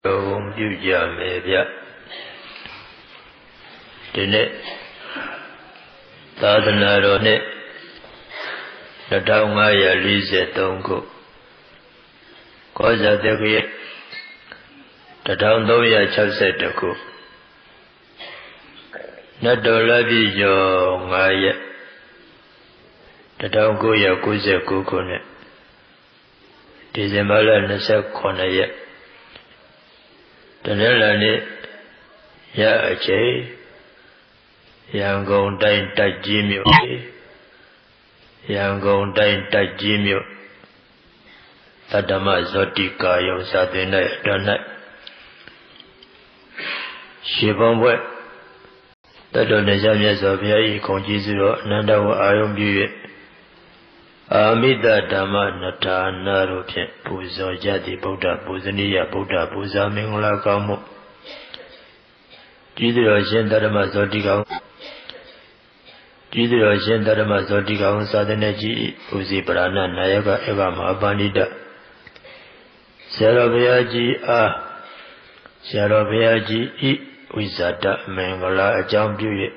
ပြုကြမယ်ဗျဒီနေ့သာသနာတော်နှစ်2543ခုကောဇာတက္ကရာ1362ခုနတ်တော်လပြည့်ကျော်9ရက်1999ခုနှစ်ဒီဇင်ဘာလ29ရက်တနင်္လာနေ့ရအချိန်ရန်ကုန်တိုင်းတိုက်ကြီးမြို့ရန်ကုန်တိုင်းတိုက်ကြီးမြို့သတ္တမဇောတိကာယုံစာသင်တဲ့တော်၌ရှေးဘုံဘွဲ့တတ်တော်နေကြမြတ်စွာဘုရား၏ခုံကြီးစုတော်အနန္တဝအာယုံပြု၍အာမိတဓမ္မနထာနာတို့ဖြင့်ပူဇော်ကြသည့်ဗုဒ္ဓပူဇနီယဗုဒ္ဓပူဇာမင်္ဂလာကောင်းမှုကြီးတော်ရှင်ဓမ္မဇောတိကောင်ကြီးတော်ရှင်ဓမ္မဇောတိကောင်သာသနာကြီးဥစီပရဏနာယကဧကမဟာပဏိတဆရာတော်ဘုရားကြီးအားဆရာတော်ဘုရားကြီးဤဝိဇာတမင်္ဂလာအကြောင်းပြု၍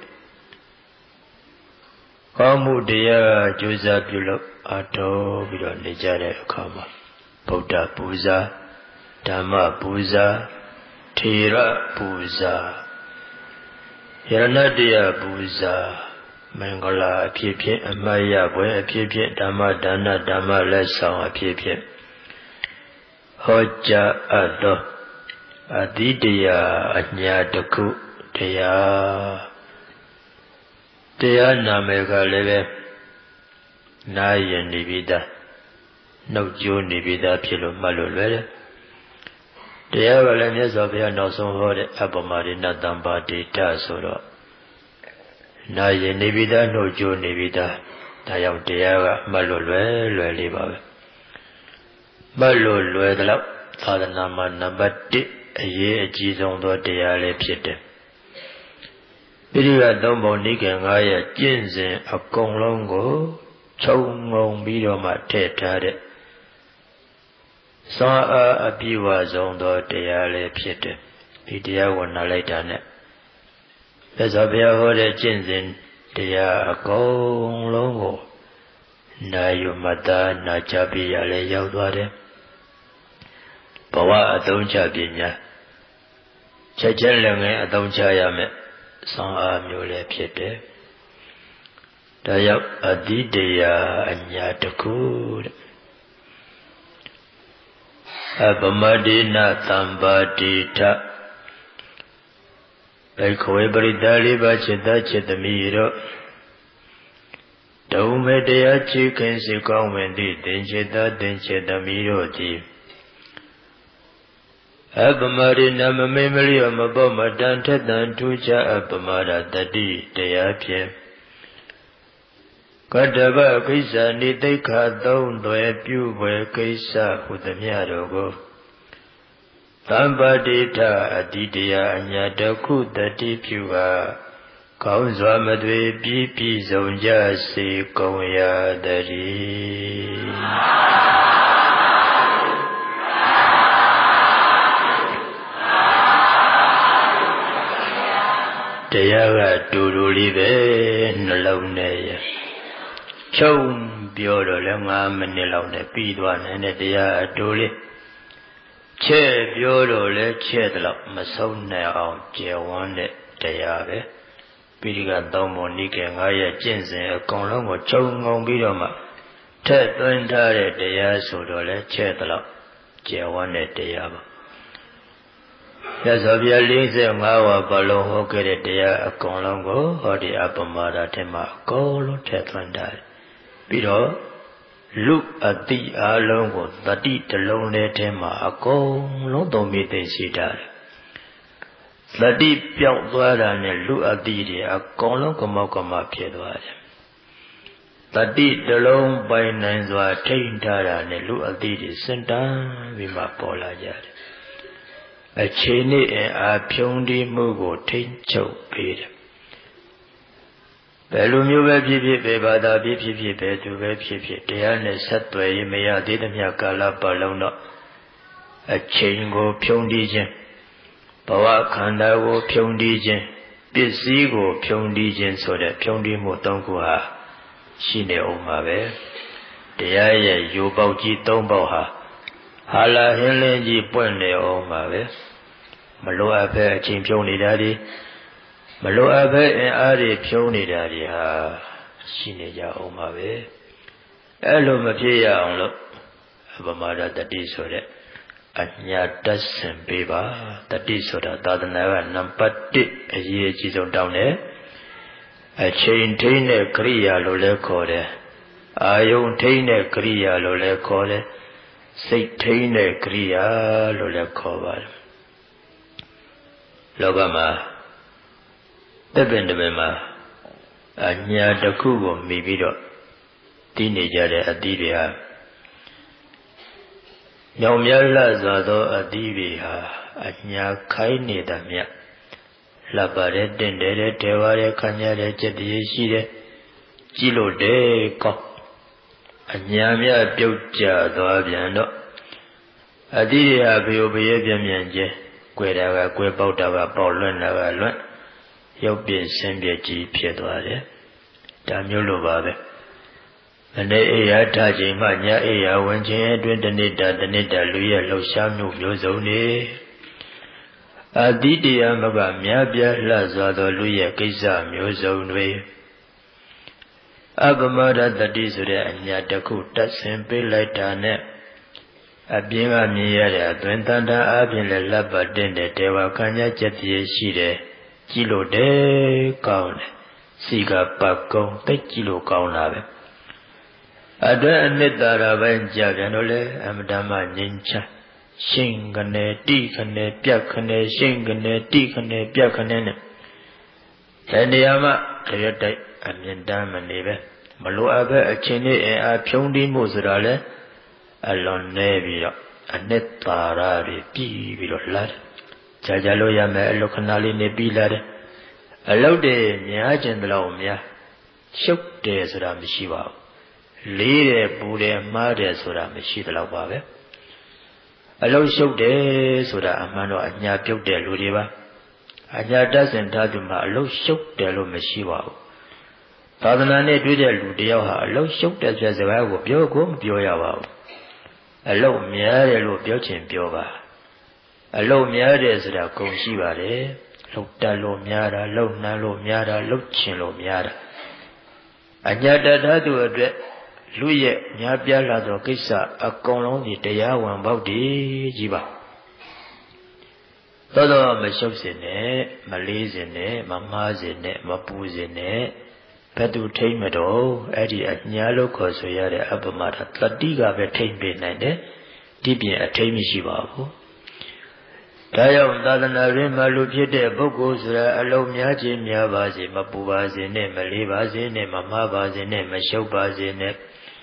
ကောင်းမှုတရားကြိုးစားပြုလို့အထောပြီးတော့နေကြတဲ့အခါမှာဗုဒ္ဓပူဇာဓမ္မပူဇာထေရပူဇာယရဏတရားပူဇာမင်္ဂလာအဖြစ်ဖြင့်အမတ်ရပွဲအဖြစ်ဖြင့်ဓမ္မဒါနဓမ္မလက်ဆောင်အဖြစ်ဖြင့်ဟောကြားအပ်သောအတိတရားအညာတစ်ခုတရားနာမည်ကလည်းပဲနာယင်နေပြီးသားနှုတ်ကြိုးနေပြီးသားဖြစ်လို့မှတ်လို့လွယ်တယ်တရားကလည်းမြတ်စွာဘုရားနောက်ဆုံးဟောတဲ့အပမရိဏတံပါတိတဆိုတော့နာယင်နေပြီးသားနှုတ်ကြိုးနေပြီးသားဒါကြောင့်တရားကမှတ်လို့လွယ်လေးပါပဲမှတ်လို့လွယ်တော့သာသနာမှာနံပါတ်1အရေးအကြီးဆုံးသောတရားလေးဖြစ်တယ်ပိဋကသုံးပုံနိကေ9ရဲ့ကျင့်စဉ်အကုန်လုံးကိုခြုံငုံပြီးတော့မှထည့်ထားတဲ့သောအားအပြည့်ဝဆုံးသောတရားလေးဖြစ်တယ်ဒီတရားကိုနားလိုက်တာနဲ့မြတ်စွာဘုရားဟောတဲ့ကျင့်စဉ်တရားအကုန်လုံးကိုနာယူမှတ်သားနာကြားပြရလဲရောက်သွားတယ်ဘဝအသုံးချပညာချက်ချင်းလည်းငယ်အသုံးချရမယ်ဆောင်းအားမျိုးလည်းဖြစ်တယ်ဒါရောက်အတိတရားအညာတခုတဲ့အပမဒိနသံပါတိထဘိက္ခဝေပရိသလေးပါจิตจิตသမီးတို့ဒုံမေတရားချီးခင်စေကောင်းဝင်သည့်သင်္จิตသင်္จิตသမီးတို့သည်အပမရိနမမေမလျောမပေါ့မတန်ထက်တန်ထူးခြားအပမရတတိတရားဖြင့်ကတ္တဗကိစ္စနိသိက္ခာသုံးသွယ်ပြုဝယ်ကိစ္စဟုသမျှတို့ကိုသံပါတိထအတိတရားအညာတခုတတိပြုကကောင်းစွာမသွေပြည့်စုံကြစေကုန်ရတည်းတရားကတူတူလေးပဲနှလုံးနဲ့ရချုံပြောတော့လဲ9မိနစ်လောက်နဲ့ပြီးသွားနိုင်တဲ့တရားအတူလေးချဲ့ပြောတော့လဲချဲ့တယ်လို့မဆုံးနိုင်အောင်ကျယ်ဝန်းတဲ့တရားပဲပိဋကသုံးပုံနိကေ9ရဲ့ကျင့်စဉ်အကုန်လုံးကိုခြုံငုံပြီးတော့မှထက်သွင်းထားတဲ့တရားဆိုတော့လဲချဲ့တယ်လို့ကျယ်ဝန်းတဲ့တရားပါရသော်ပြ45ဝါဘလုံးဟောခဲ့တဲ့တရားအကုန်လုံးကိုဟောဒီအပမဒထဲမှာအကုန်လုံးထည့်သွင်းထားတယ်ပြီးတော့လူအတိအလုံးကိုတတိတလုံးလေးထဲမှာအကုန်လုံးသုံးပြီးသိရှိထားတယ်တတိပြောက်သွားတာနဲ့လူအတိတွေအကုန်လုံးကမောက်ကမဖြစ်သွားတယ်တတိတလုံးပိုင်နိုင်စွာထိန်းထားတာနဲ့လူအတိတွေစင်တန်းပြီးမှပေါ်လာကြတယ်အခြေအနေအားဖြုံးတီးမှုကိုထိန်းချုပ်ပေးတယ်ဘယ်လိုမျိုးပဲဖြစ်ဖြစ်ပဲဘာသာဖြစ်ဖြစ်ပဲသူပဲဖြစ်ဖြစ်တရားနဲ့ဆက်သွယ်ရင်မရသေးသမျှကာလပတ်လုံးတော့အချိန်ကိုဖြုံးတီးခြင်းဘဝခန္ဓာကိုဖြုံးတီးခြင်းပစ္စည်းကိုဖြုံးတီးခြင်းဆိုတဲ့ဖြုံးတီးမှု၃ခုဟာရှိနေအောင်ပါပဲတရားရဲ့ယူပေါက်ကြီး၃ပေါက်ဟာဟာလာဟင်းလင်းကြီးပွင့်နေအောင်ပါပဲမလိုအပ်ပဲအချိန်ဖြုံးနေတာဒီမလိုအပ်ပဲအင်အားတွေဖြုံးနေတာဒီဟာရှိနေကြအောင်ပါပဲအဲ့လိုမဖြစ်ရအောင်လို့အပမဒတတိဆိုတဲ့အညာတတ်ဆင်ပေးပါတတိဆိုတာသာသနာ့ကနံပါတ်1အရေးအကြီးဆုံးတောင်းတယ်အချိန်ထိန်းတဲ့ကရိယာလို့လည်းခေါ်တယ်အာယုံထိန်းတဲ့ကရိယာလို့လည်းခေါ်တယ်စိတ်ထိန်းတဲ့ကရိယာလို့လည်းခေါ်ပါတယ်လောကမှာတစ်ပင်တစ်ပင်မှာအညာတစ်ခုကိုမိပြီးတော့တည်နေကြတဲ့အသီးတွေဟာညောင်မြလှစွာသောအသီးတွေဟာအညာခိုင်းနေတာမြတ်လှပတဲ့တင့်တယ်တဲ့ဒေဝရဲခံရတဲ့จิตတည်းရှိတယ်ကြည့်လို့တဲ့ကောက်အညာမြပြုတ်ကျသွားပြန်တော့အသီးတွေဟာဘယိုဘယဲပြန်ပြန်ကျဲကွယ်တာကကွယ်ပေါက်တာကပေါက်လွန့်တာကလွန့်ရုပ်ပြင်းဆင်းပြကြီးဖြစ်သွားတယ်ဒါမျိုးလိုပါပဲမနေ့အိယာထားချိန်မှညအိယာဝင်ခြင်းအတွင်းတဏိတာလူရဲ့လှုပ်ရှားမှုမျိုးစုံနေအတိတရားမကမြတ်ပြလှစွာသောလူရဲ့ကိစ္စမျိုးစုံတွေအပမဒတတိဆိုတဲ့အညာတစ်ခုတတ်ဆင်ပေးလိုက်တာနဲ့အပြင်ကမြင်ရတဲ့အသွင်တန်တာအပြင်လည်းလက်ပတ်တင်တဲ့တေဝခံရချက်တည်းရှိတယ်ကြည့်လို့တဲ့ကောင်းတယ်စီကပတ်ကုံတိတ်ကြည့်လို့ကောင်းတာပဲအတွက်အနှစ်သာရပိုင်းကြပြန်တော့လေအမတမငြိမ်းချမ်းရှင်းကနေတိခနေပြတ်ခနေရှင်းကနေတိခနေပြတ်ခနေနဲ့ဒီနေရာမှာတရတိုက်အမြင်တမ်းမနေပဲမလိုအပ်ပဲအချင်းလေးအအားဖြုံးတိမှုဆိုတာလေအလွန်နေပြီးတော့အနှစ်သာရတွေပြီးပြီးတော့လာတယ်ကြာလို့ရမယ်အလုခဏလေးနေပြီးလာတယ်အလုတ်တွေများကျင်တယ်လို့များရှုပ်တယ်ဆိုတာမရှိပါဘူးလေးတယ်ပူတယ်မှားတယ်ဆိုတာမရှိသလောက်ပါပဲအလုံးရှုပ်တယ်ဆိုတာအမှန်တော့အညာပြုတ်တဲ့လူတွေပါအညာတတ်စင်ထားသူမှာအလုံးရှုပ်တယ်လို့မရှိပါဘူးသာသနာနဲ့တွေ့တဲ့လူတယောက်ဟာအလုံးရှုပ်တယ်ဆိုတဲ့စကားကိုပြောကိုမပြောရပါဘူးအလုံးများတယ်လို့ပြောချင်ပြောပါအလုံးများတယ်ဆိုတာဂုဏ်ရှိပါတယ်လှုပ်တက်လို့များတာလှုပ်နှမ်းလို့များတာလှုပ်ချင်လို့များတာအညာတတ်ထားသူအတွက်လူရဲ့ညာပြလာသောကိစ္စအကုန်လုံးဒီတရားဝင်ပေါက်တည်ကြီးပါသောသောမရှုပ်စင်နဲ့မလေးစင်နဲ့မမှားစင်နဲ့မပူစင်နဲ့ဘယ်သူထိမ့်မတော့အဲ့ဒီအညာလို့ခေါ်ဆိုရတဲ့အပမဒတတိကပဲထိမ့်ပေးနိုင်တယ်ဒီပြင်အထိမ့်မရှိပါဘူးဒါကြောင့်သာသနာ့ရင်းမှာလူဖြစ်တဲ့ပုဂ္ဂိုလ်ဆိုတာအလုံးများခြင်းများပါစေမပူပါစေနဲ့မလေးပါစေနဲ့မမှားပါစေနဲ့မရှုပ်ပါစေနဲ့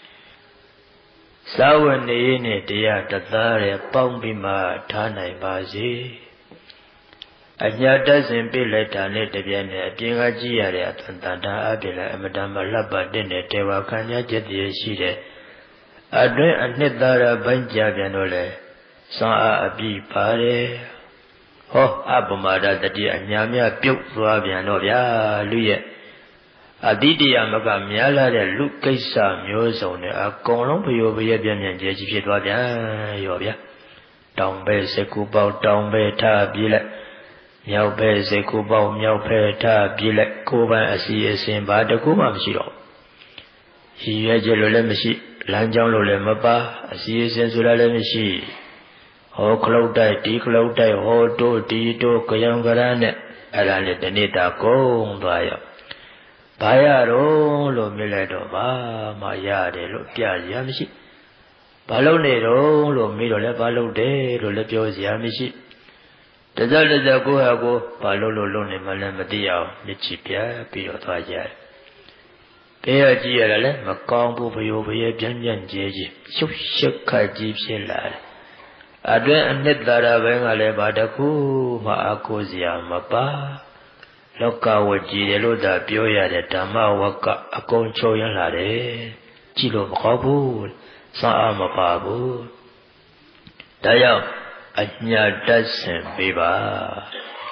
သာဝနေနဲ့တရားတသားရဲ့ပေါင်းပြီးမှထားနိုင်ပါစေအညာတတ်စဉ်ပြလိုက်တာနဲ့တပြည့်နဲ့အပြင်ကကြည့်ရတဲ့အတန်တန်တာအပြင်လည်းအမတန်မှလှပတဲ့တေဝခံရချက်တည်းရှိတဲ့အတွင်းအနှစ်သာရပိုင်းကြပြန်တော့လေစွမ်းအားအပြည့်ပါတယ်ဟောအပမဒတတိအညာမြပြုတ်သွားပြန်တော့ဗျာလူရဲ့အတိတရားမကများလာတဲ့လူကိစ္စမျိုးစုံနဲ့အကုန်လုံးဘယိုဘယပြန်ပြန်ကျဲကြီးဖြစ်သွားပြန်ရောဗျာတောင်ဘဲစကူပေါက်တောင်ဘဲထားပြေးလိုက်မြောက်ဘဲစကူပေါက်မြောက်ဘဲထားပြေးလိုက်ကိုယ်ပိုင်အစီအစဉ်ဘာတကူမှမရှိတော့ရည်ရွယ်ချက်လို့လည်းမရှိလမ်းကြောင်းလို့လည်းမပါအစီအစဉ်ဆိုတာလည်းမရှိဟောခလုတ်တိုက်ဒီခလုတ်တိုက်ဟောတို့ဒီတို့ကြောင်ကြရနဲ့အဲ့ဒါနဲ့တနေ့တာကုန်သွားရောဘာရတော့လို့မြင်လိုက်တော့ဘာမှရတယ်လို့ပြရမရှိဘာလို့နေတော့လို့မေးတော့လည်းဘာလို့တယ်လို့လည်းပြောစရာမရှိတကြကိုဟာကိုဘာလို့လုံးနေမှလည်းမသိအောင်မြစ်ချပြပြီးတော့သွားကြတယ်တရားကြည့်ရတာလည်းမကောင်းဘူးဘယိုဘယပြန်ပြန်ကျဲကြီးရှုပ်ရှက်ခတ်ကြီးဖြစ်လာတယ်အတွင်းအနှစ်သာရဘဲကလည်းဘာတခုမှအကိုစရာမပါလောကဝကြီးတယ်လို့သာပြောရတဲ့ဓမ္မဝကအကုန်ချုပ်ရလာတယ်ကြည့်လို့မကောင်းဘူးစွမ်းအားမပါဘူးဒါကြောင့်ညာတတ်ဆင်ပေးပါ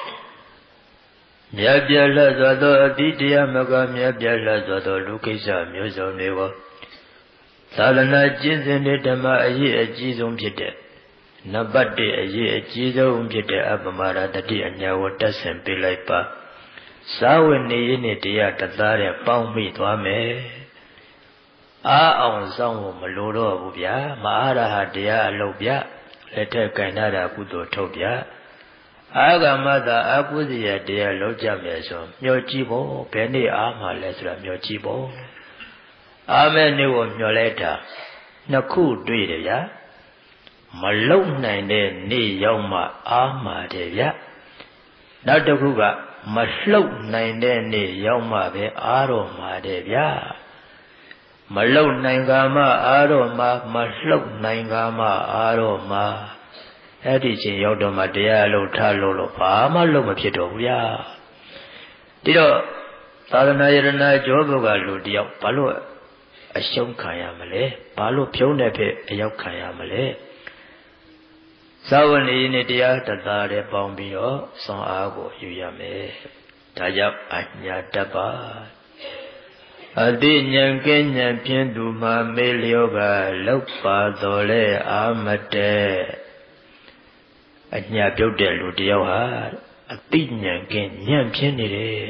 မြတ်ပြတ်လတ်စွာသောအတိတရားမကမြတ်ပြတ်လတ်စွာသောလူကိစ္စမျိုးစုံတွေကိုသာသနာကျင့်စဉ်တဲ့ဓမ္မအရေးအကြီးဆုံးဖြစ်တဲ့နံပါတ်1အရေးအကြီးဆုံးဖြစ်တဲ့အပမရတတိအညာကိုတတ်ဆင်ပေးလိုက်ပါစာဝတ်နေရင်းနဲ့တရားတသားတဲ့ပေါင်းမိသွားမယ်အားအောင်ဆောင်ဖို့မလိုတော့ဘူးဗျာမအားရဟာတရားအလုပ်ဗျလက်ထက်ကင်နာတာကုသိုလ်ထုတ်ဗျအာဂမတာအကုသိယတရားလောက်ကြမယ်ဆိုမျှော်ကြည့်ဖို့ဘယ်နေ့အားမှလဲဆိုတာမျှော်ကြည့်ဖို့အာမဲနေ့ကိုမျှော်လိုက်တာနှစ်ခုတွေ့တယ်ဗျာမလုံနိုင်တဲ့နေ့ရောက်မှအားမှာတယ်ဗျနောက်တစ်ခုကမလှုပ်နိုင်တဲ့နေ့ရောက်မှပဲအားတော့မှာတယ်ဗျမလှုပ်နိုင်ကမှအားတော့မှာမလှုပ်နိုင်ကမှအားတော့မှာအဲ့ဒီချိန်ရောက်တော့မှတရားလုံးထားလို့ဘာမှလုံးမဖြစ်တော့ဘူးဗျာဒီတော့သာသနာယရဏကျောဘုကလူတယောက်ဘာလို့အရှုံးခံရမလဲဘာလို့ဖြုံးတဲ့ဖြစ်အရောက်ခံရမလဲသာဝနေနဲ့တရားတသားတဲ့ပေါင်းပြီးတော့ဆွမ်းအားကိုယူရမယ်ဒါကြောင့်အညာတတ်ပါအတိဉာဏ်ကင်းဉာဏ်ဖြင့်သူမှာမေလျောကလောက်ပါတော်လဲအာမတဲ့အညာပြုတ်တဲ့လူတယောက်ဟာအတိဉာဏ်ကင်းဉာဏ်ဖြင့်နေတယ်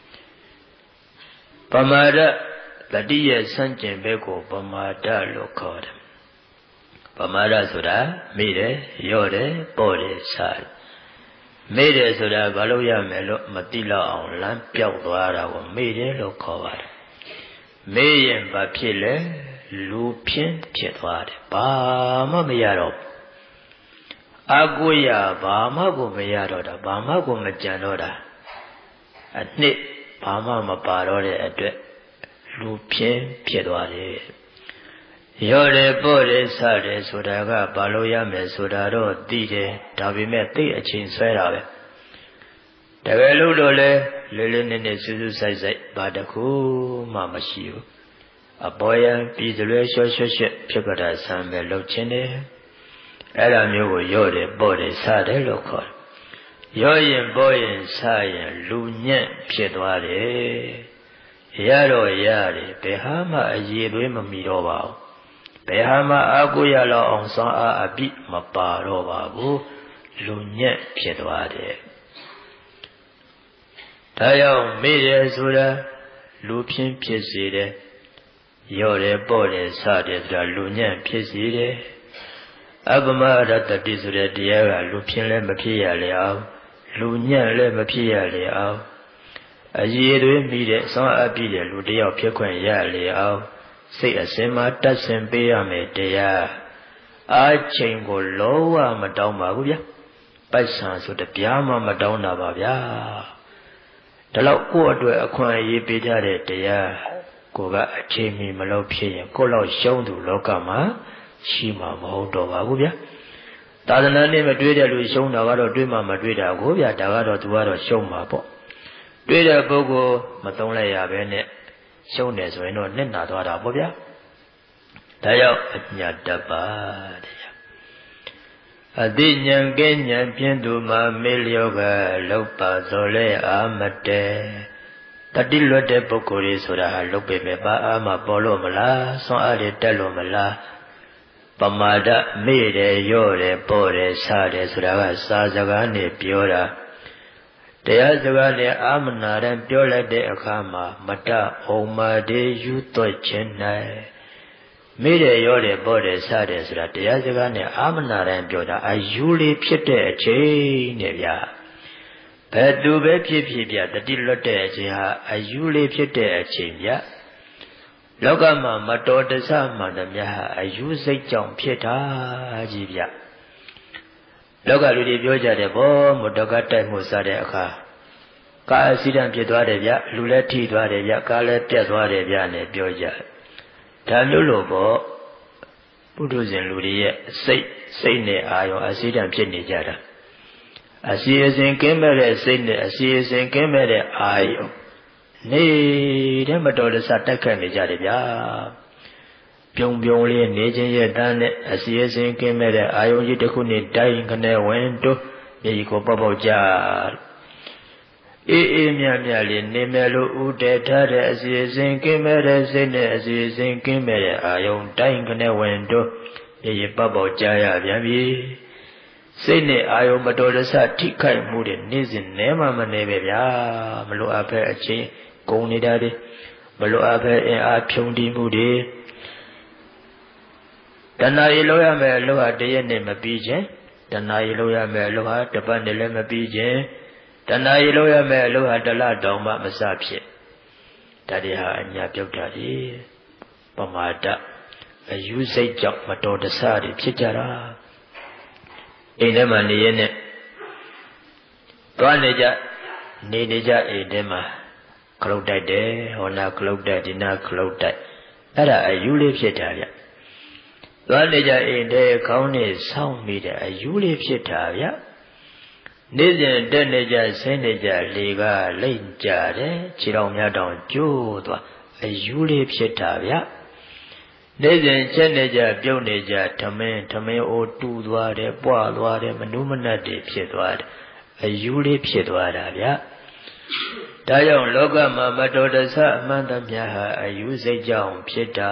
ပမာဒတတိယစံကျင်ဘက်ကိုပမာဒလို့ခေါ်တယ်ပမာဒဆိုတာမေ့တယ်ရော့တယ်ပေါ့တယ်စားတယ်မေ့တယ်ဆိုတာဘာလို့ရမယ်လို့မသိတော့အောင်လမ်းပြောက်သွားတာကိုမေ့တယ်လို့ခေါ်ပါတယ်မေ့ရင်ဘာဖြစ်လဲလူဖြင့်ဖြစ်သွားတယ်ဘာမှမရတော့အကုရဘာမှကိုမရတော့တာဘာမှကိုမကြံတော့တာအနှစ်ဘာမှမပါတော့တဲ့အတွက်လူဖြင့်ဖြစ်သွားတယ်ရော့တယ်ပေါ့တယ်စတယ်ဆိုတာကဘာလို့ရမယ်ဆိုတာတော့သိတယ်ဒါပေမဲ့သိအချိန်ဆွဲတာပဲတကယ်လို့တော့လေလေးလေးနက်နက်စူးစူးဆိုင်ဆိုင်ဘာတခုမှမရှိဘူးအပေါ်ယံပြည်စလွဲရှော့ရှော့ရှက်ဖြစ်ကြတာဆံပဲလှုပ်ခြင်းတယ်အဲ့ဒါမျိုးကိုရော့တယ်ပေါ့တယ်စတယ်လို့ခေါ်တယ်ရော့ရင်ပေါ့ရင်စရင်လူညံ့ဖြစ်သွားတယ်ရတော့ရတယ်ဘယ်ဟာမှအရေးသွေးမမီတော့ပါဘူးဘယ်ဟာမှအာကိုရလောက်အောင်စောင်းအားအပြည့်မပါတော့ပါဘူးလူညံ့ဖြစ်သွားတယ်ဒါကြောင့်မေ့တယ်ဆိုတာလူဖြင့်ဖြစ်စေတယ်ရော့တယ်ပေါ့တယ်စတယ်ဆိုတာလူညံ့ဖြစ်စေတယ်အပမရတတိဆိုတဲ့တရားကလူဖြင့်လည်းမဖြစ်ရလေအောင်လူညံ့လည်းမဖြစ်ရလေအောင်အရေးသွေးမိတဲ့အစွမ်းအပြည့်တဲ့လူတယောက်ဖြစ်ခွင့်ရလေအောင်စိတ်အစဉ်မှာတတ်ဆင်ပေးရမယ်တရားအားချိန်ကိုလောဝမတောင်းပါဘူးဗျာပိုက်ဆံဆိုတပြားမှမတောင်းတာပါဗျာဒါတော့ကိုယ့်အတွက်အခွင့်အရေးပေးကြတဲ့တရားကိုကအချိန်မီမလို့ဖြစ်ရင်ကိုယ့်လောက်ရှုံးသူလောကမှာရှိမှာမဟုတ်တော့ပါဘူးဗျာသာသနာနဲ့မတွေ့တဲ့လူရှုံးတာကတော့တွေ့မှမတွေ့တာကိုဗျာဒါကတော့သူကတော့ရှုံးမှာပေါ့တွေ့တဲ့ပုဂ္ဂိုလ်မသုံးလိုက်ရပဲနဲ့ရှုံးတယ်ဆိုရင်တော့နှစ်နာသွားတာပေါ့ဗျာဒါကြောင့်အညာတတ်ပါတဲ့အတိဉာဏ်ကဲဉာဏ်ဖြင့်သူမှာမေလျောကလောက်ပါသောလဲအာမတဲတတိလွတ်တဲ့ပုဂ္ဂိုလ်တွေဆိုတာဟာလုတ်ပေမဲ့ပါအာမပေါ်လို့မလားဆွမ်းအားတွေတက်လို့မလားပမာဒမေ့တယ်ရော့တယ်ပေါ့တယ်စတယ်ဆိုတာကစာစကားနဲ့ပြောတာတရားစကားနဲ့အာမနာတန်ပြောလိုက်တဲ့အခါမှာမတအောင်မာတေယူသွက်ခြင်း၌မေ့တယ်ရော့တယ်ပေါ့တယ်စတယ်ဆိုတာတရားစကားနဲ့အာမနာတန်ပြောတာအယူလေးဖြစ်တဲ့အချိန်နဲ့ဗျာဘယ်သူပဲဖြစ်ဖြစ်ဗျတတိလွတ်တဲ့အချိန်ဟာအယူလေးဖြစ်တဲ့အချိန်ဗျလောကမှာမတော်တဆမှန်တယ်များဟာအယူစိတ်ကြောင့်ဖြစ်တာကြီးဗျလောကလူတွေပြောကြတယ်ဗောမတော်ကတိုက်မှုစတဲ့အခါကာအစီဒံဖြစ်သွားတယ်ဗျလူလည်းထိသွားတယ်ဗျကားလည်းပြတ်သွားတယ်ဗျနဲ့ပြောကြဒါမျိုးလို့ဗောပုထုဇဉ်လူတွေရဲ့စိတ်နဲ့အာရုံအစီဒံဖြစ်နေကြတာအစီအစဉ်ကင်းမဲ့တဲ့စိတ်နဲ့အစီအစဉ်ကင်းမဲ့တဲ့အာရုံနေတဲ့မတော်တဆတိုက်ခတ်နေကြတယ်ဗျာပြုံပြုံလေးနေခြင်းရဲ့တန်းနဲ့အစီအစဉ်ကင်းမဲ့တဲ့အာယုံကြီးတစ်ခုနဲ့တိုင်းခနဲ့ဝင်တိုးမြေကြီးကိုပေါက်ပေါက်ကြအေးအေးမြတ်မြတ်လေးနေမယ်လို့ဥတည်ထားတဲ့အစီအစဉ်ကင်းမဲ့တဲ့စိတ်နဲ့အစီအစဉ်ကင်းမဲ့တဲ့အာယုံတိုင်းခနဲ့ဝင်တိုးမြေကြီးပေါက်ပေါက်ကြရပြန်ပြီစိတ်နဲ့အာယုံမတော်တဆထိခိုက်မှုတွေနေ့စဉ်နဲမှမနေပဲဗျာမလို့အဖက်အချင်းကုန်နေတာတွေမလို့အဖက်အင်အားဖြုံတီးမှုတွေတဏှာရေလို့ရမယ်အလို့ဟာတရက်နဲ့မပြီးခြင်းတဏှာရေလို့ရမယ်အလို့ဟာတစ်ပတ်နဲ့လည်းမပြီးခြင်းတဏှာရေလို့ရမယ်အလို့ဟာတစ်လတောင်မှမစဖြစ်ဒါတွေဟာအညာပြုတ်တာတွေပမာဒအယူစိတ်ကြောင့်မတော်တဆတွေဖြစ်ကြတာအိမ်ထဲမှာနေရနဲ့သွားနေကြနေကြအိမ်ထဲမှာခလုတ်တိုက်တယ်ဟောနာခလုတ်တိုက်ဒီနာခလုတ်တိုက်အဲ့ဒါအယူလေးဖြစ်တာဗျသွားနေကြအိမ်ထဲခေါင်းနဲ့ဆောင်းမိတဲ့အယူလေးဖြစ်တာဗျနေ့စဉ်တက်နေကြဆင်းနေကြလေကလိမ့်ကြတယ်ခြေတော်များတောင်ကျိုးသွားအယူလေးဖြစ်တာဗျနေ့စဉ်ချက်နေကြပြုတ်နေကြထမင်းအိုးတူသွားတယ်ပွားသွားတယ်မနုမနတ်တွေဖြစ်သွားတယ်အယူလေးဖြစ်သွားတာဗျဒါကြောင့်လောကမှာမတော်တဆအမှန်တမျှဟာအယူစိတ်ကြောင့်ဖြစ်တာ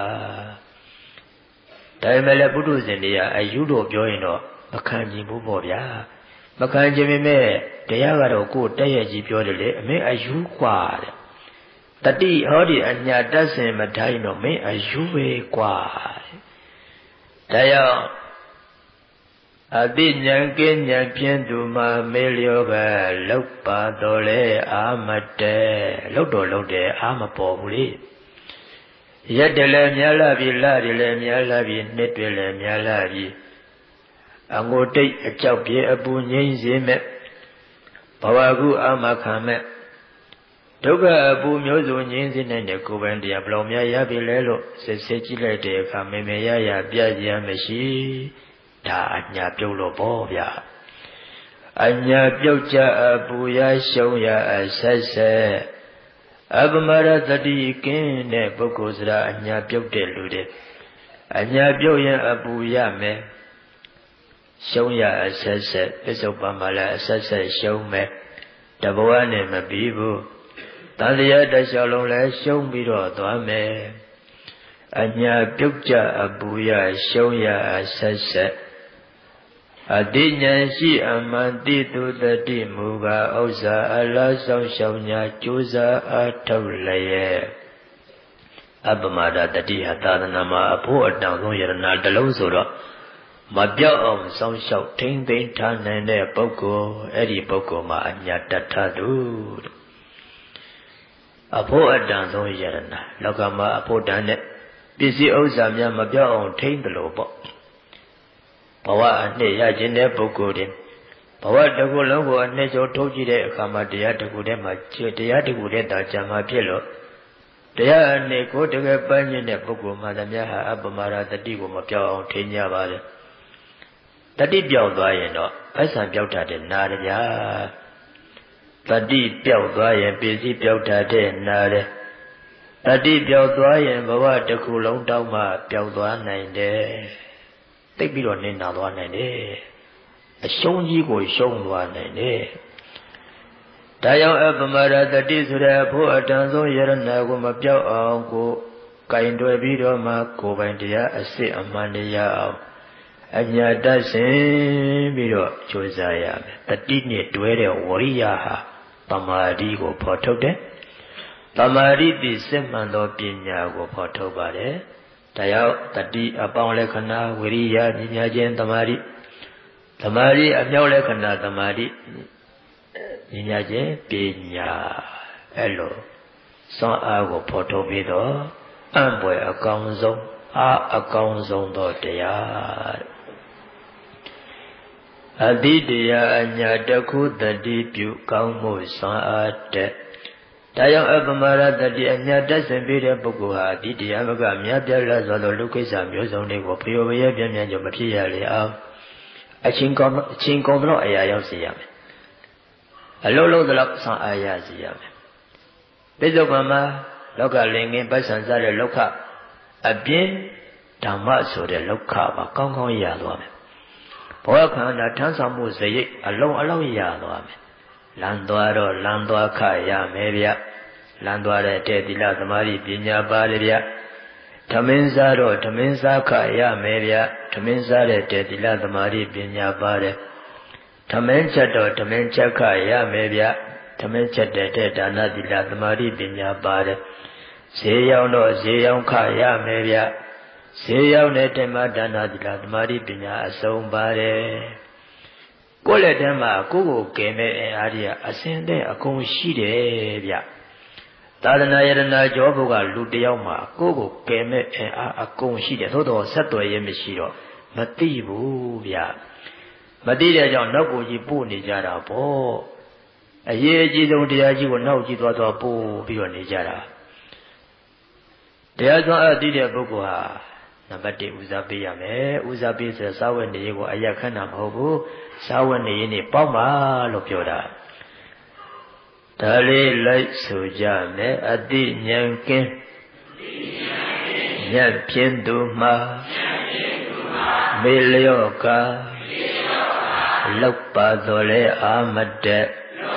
ဒါပေမဲ့လည်းပုထုဇဉ်တွေကအယူတို့ပြောရင်တော့မခံကျင်ဘူးပေါ့ဗျာမခံကျင်ပေမဲ့တရားကတော့ကိုယ်တက်ရကြီးပြောတယ်လေအမင်းအယူกว่าတဲ့တတိဟောဒီအညာတတ်စင်မထိုင်တော့မင်းအယူပဲกว่าဒါကြောင့်အတိညာကင်းညာဖြင့်သူမှာမေလျောကလောက်ပါတော်လဲအာမတဲလောက်တော်လောက်တယ်အာမပေါ်ဘူးလေရက်တယ်လည်းများလာပြီလတယ်လည်းများလာပြီနှစ်တွေလည်းများလာပြီအငိုတိတ်အကြောက်ပြေအပူငိမ့်စေမဲ့ဘဝကုအာမခံမဲ့ဒုက္ခအပူမျိုးစုံငြင်းစေနိုင်တဲ့ကိုယ်ပိုင်တရားဘလောင်များရပြီလဲလို့စစ်စစ်ကြည့်လိုက်တဲ့အခါမေမေရရပြရမရှိဒါအညာပြုတ်လို့ပေါ့ဗျာအညာပြုတ်ကြအပူရရှုံးရအဆက်ဆက်အပမရတတိကင်းတဲ့ပုဂ္ဂိုလ်စရာအညာပြုတ်တဲ့လူတွေအညာပြုတ်ရင်အပူရမယ်ရှုံးရအဆက်ဆက်ပစ္စုပန်မှာလည်းအဆက်ဆက်ရှုံးမယ်တဘဝနဲ့မပြီးဘူးတန်တရားတစ်လျှောက်လုံးလည်းရှုံးပြီးတော့သွားမယ်အညာပြုတ်ကြအပူရရှုံးရအဆက်ဆက်အတိညာရှိအမှန်တိတုတတိမူကားဥစ္စာအလားဆောင်ရှောင်ညာကြိုးစားအားထုတ်လျက်အပမဒတတိဟာသာသနာမှာအဖို့အတောင်ဆုံးယရနာတစ်လုံးဆိုတော့မပြောက်အောင်စောင့်ရှောက်ထိမ့်သိမ်းထားနိုင်တဲ့ပုဂ္ဂိုလ်အဲ့ဒီပုဂ္ဂိုလ်မှာအညာတတ်ထသူအဖို့အတန်ဆုံးယရနာလောကမှာအဖို့တန်တဲ့ပစ္စည်းဥစ္စာများမပြောက်အောင်ထိမ့်တယ်လို့ပေါ့ဘဝအနှစ်ရခြင်းတဲ့ပုဂ္ဂိုလ်တွေဘဝတစ်ခုလုံးကိုအနှစ်ကျော်ထုတ်ကြည့်တဲ့အခါမှာတရားတစ်ခုတည်းမှာတရားတစ်ခုတည်းသာကြံမှာဖြစ်လို့တရားအနှစ်ကိုတကယ်ပန်းကျင်တဲ့ပုဂ္ဂိုလ်မှသမ ्या ဟာအပမရာတတိကိုမပြောက်အောင်ထိန်းကြပါလေတတိပြောက်သွားရင်တော့ဖက်ဆံပြောက်တာတဲ့နာရဗျာတတိပြောက်သွားရင်ပစ္စည်းပြောက်တာတဲ့နာတယ်တတိပြောက်သွားရင်ဘဝတစ်ခုလုံးတောက်မှပြောက်သွားနိုင်တယ်သိပြီးတော့နင်းနာသွားနိုင်တယ်အရှုံးကြီးကိုရှုံးသွားနိုင်တယ်ဒါကြောင့်အပမရတတိဆိုတဲ့အဖို့အတန်ဆုံးယရနာကိုမပြောက်အောင်ကိုကင်တွယ်ပြီးတော့မှကိုယ်ပိုင်တရားအစစ်အမှန်တရားအောင်အညာတတ်ဆင်ပြီးတော့ကြိုးစားရမယ်တတိနဲ့တွဲတဲ့ဝရိယဟာတမာတိကိုဖော်ထုတ်တယ်တမာတိသည်စစ်မှန်သောပညာကိုဖော်ထုတ်ပါတယ်ဒါကြောင့်တတိအပေါင်းလက္ခဏာဝိရိယပညာချင်းတမာတိတမာတိအမြောက်လက္ခဏာတမာတိပညာချင်းပညာအဲ့လိုစွမ်းအားကိုဖော်ထုတ်ပြီးတော့အံ့ဖွယ်အကောင်းဆုံးအကောင်းဆုံးသောတရားအတိတရားအညာတခုတတိပြုကောင်းမှုစွမ်းအားတဲ့ဒါကြောင့်အပမရတတိအညာတက်ဆင်ပြီးတဲ့ပုဂ္ဂိုလ်ဟာဒီတရားမကမြတ်ပြတ်လာသောလူကိစ္စမျိုးစုံတွေကိုဖျော်ဖျဲပြင်းပြင်းကြမဖြစ်ရလေအောင်အချင်းကောင်းတော့အရာရောက်စေရမယ်အလုံးလုံးတော့ဆံအားရစေရမယ်ပိဿုပံမှာလောကလင်ငင်ပိုက်ဆံစားတဲ့လောကအပြင်းဓမ္မဆိုတဲ့လောက်ခပါကောင်းကောင်းရသွားမယ်ဘောခန္ဓာထမ်းဆောင်မှုစရိတ်အလုံးအလောက်ရသွားမယ်လမ်းသွားတော့လမ်းသွားခရမယ်ဗျလမ်းသွားတဲ့တဲ့သီလသမာဓိပညာပါတယ်ဗျထမင်းစားတော့ထမင်းစားခရမယ်ဗျထမင်းစားတဲ့တဲ့သီလသမာဓိပညာပါတယ်ထမင်းချက်တော့ထမင်းချက်ခရမယ်ဗျထမင်းချက်တဲ့ဒါနသီလသမာဓိပညာပါတယ်ဈေးရောက်တော့ဈေးရောက်ခရမယ်ဗျဈေးရောက်တဲ့ဓမ္မဒါနသီလသမာဓိပညာအစုံပါတယ်ကိုယ့်လက်ထဲမှာကိုယ့်ကိုကယ်မဲ့အားကြီးအစဉ်တဲ့အကုန်ရှိတယ်ဗျသာသနာယရဏကျောဘုကလူတယောက်မှာကိုယ့်ကိုကယ်မဲ့အားအကုန်ရှိတယ်သို့တော်ဆက်သွယ်ရမရှိတော့မသိဘူးဗျမသိတဲ့ကြောင့်နောက်ကိုကြီးပို့နေကြတာပေါ့အရေးအကြီးဆုံးတရားကြီးကိုနောက်ကြီးသွားပို့ပြီးတော့နေကြတာတရားစွမ်းအပ်သိတဲ့ပုဂ္ဂိုလ်ဟာနံပါတ်1ဦးစားပေးရမယ်ဦးစားပေးဆိုစာဝတ်နေရေးကိုအရက်ခဏမဟုတ်ဘူးစာဝတ်နေရေးနဲ့ပေါက်ပါလို့ပြောတာဒါလေးလိုက်ဆိုကြမယ်အတိဉာဏ်ကင်းညက်ပြင်းသူမှာမေလျော့ကလောက်ပါတော်လဲအာမတက်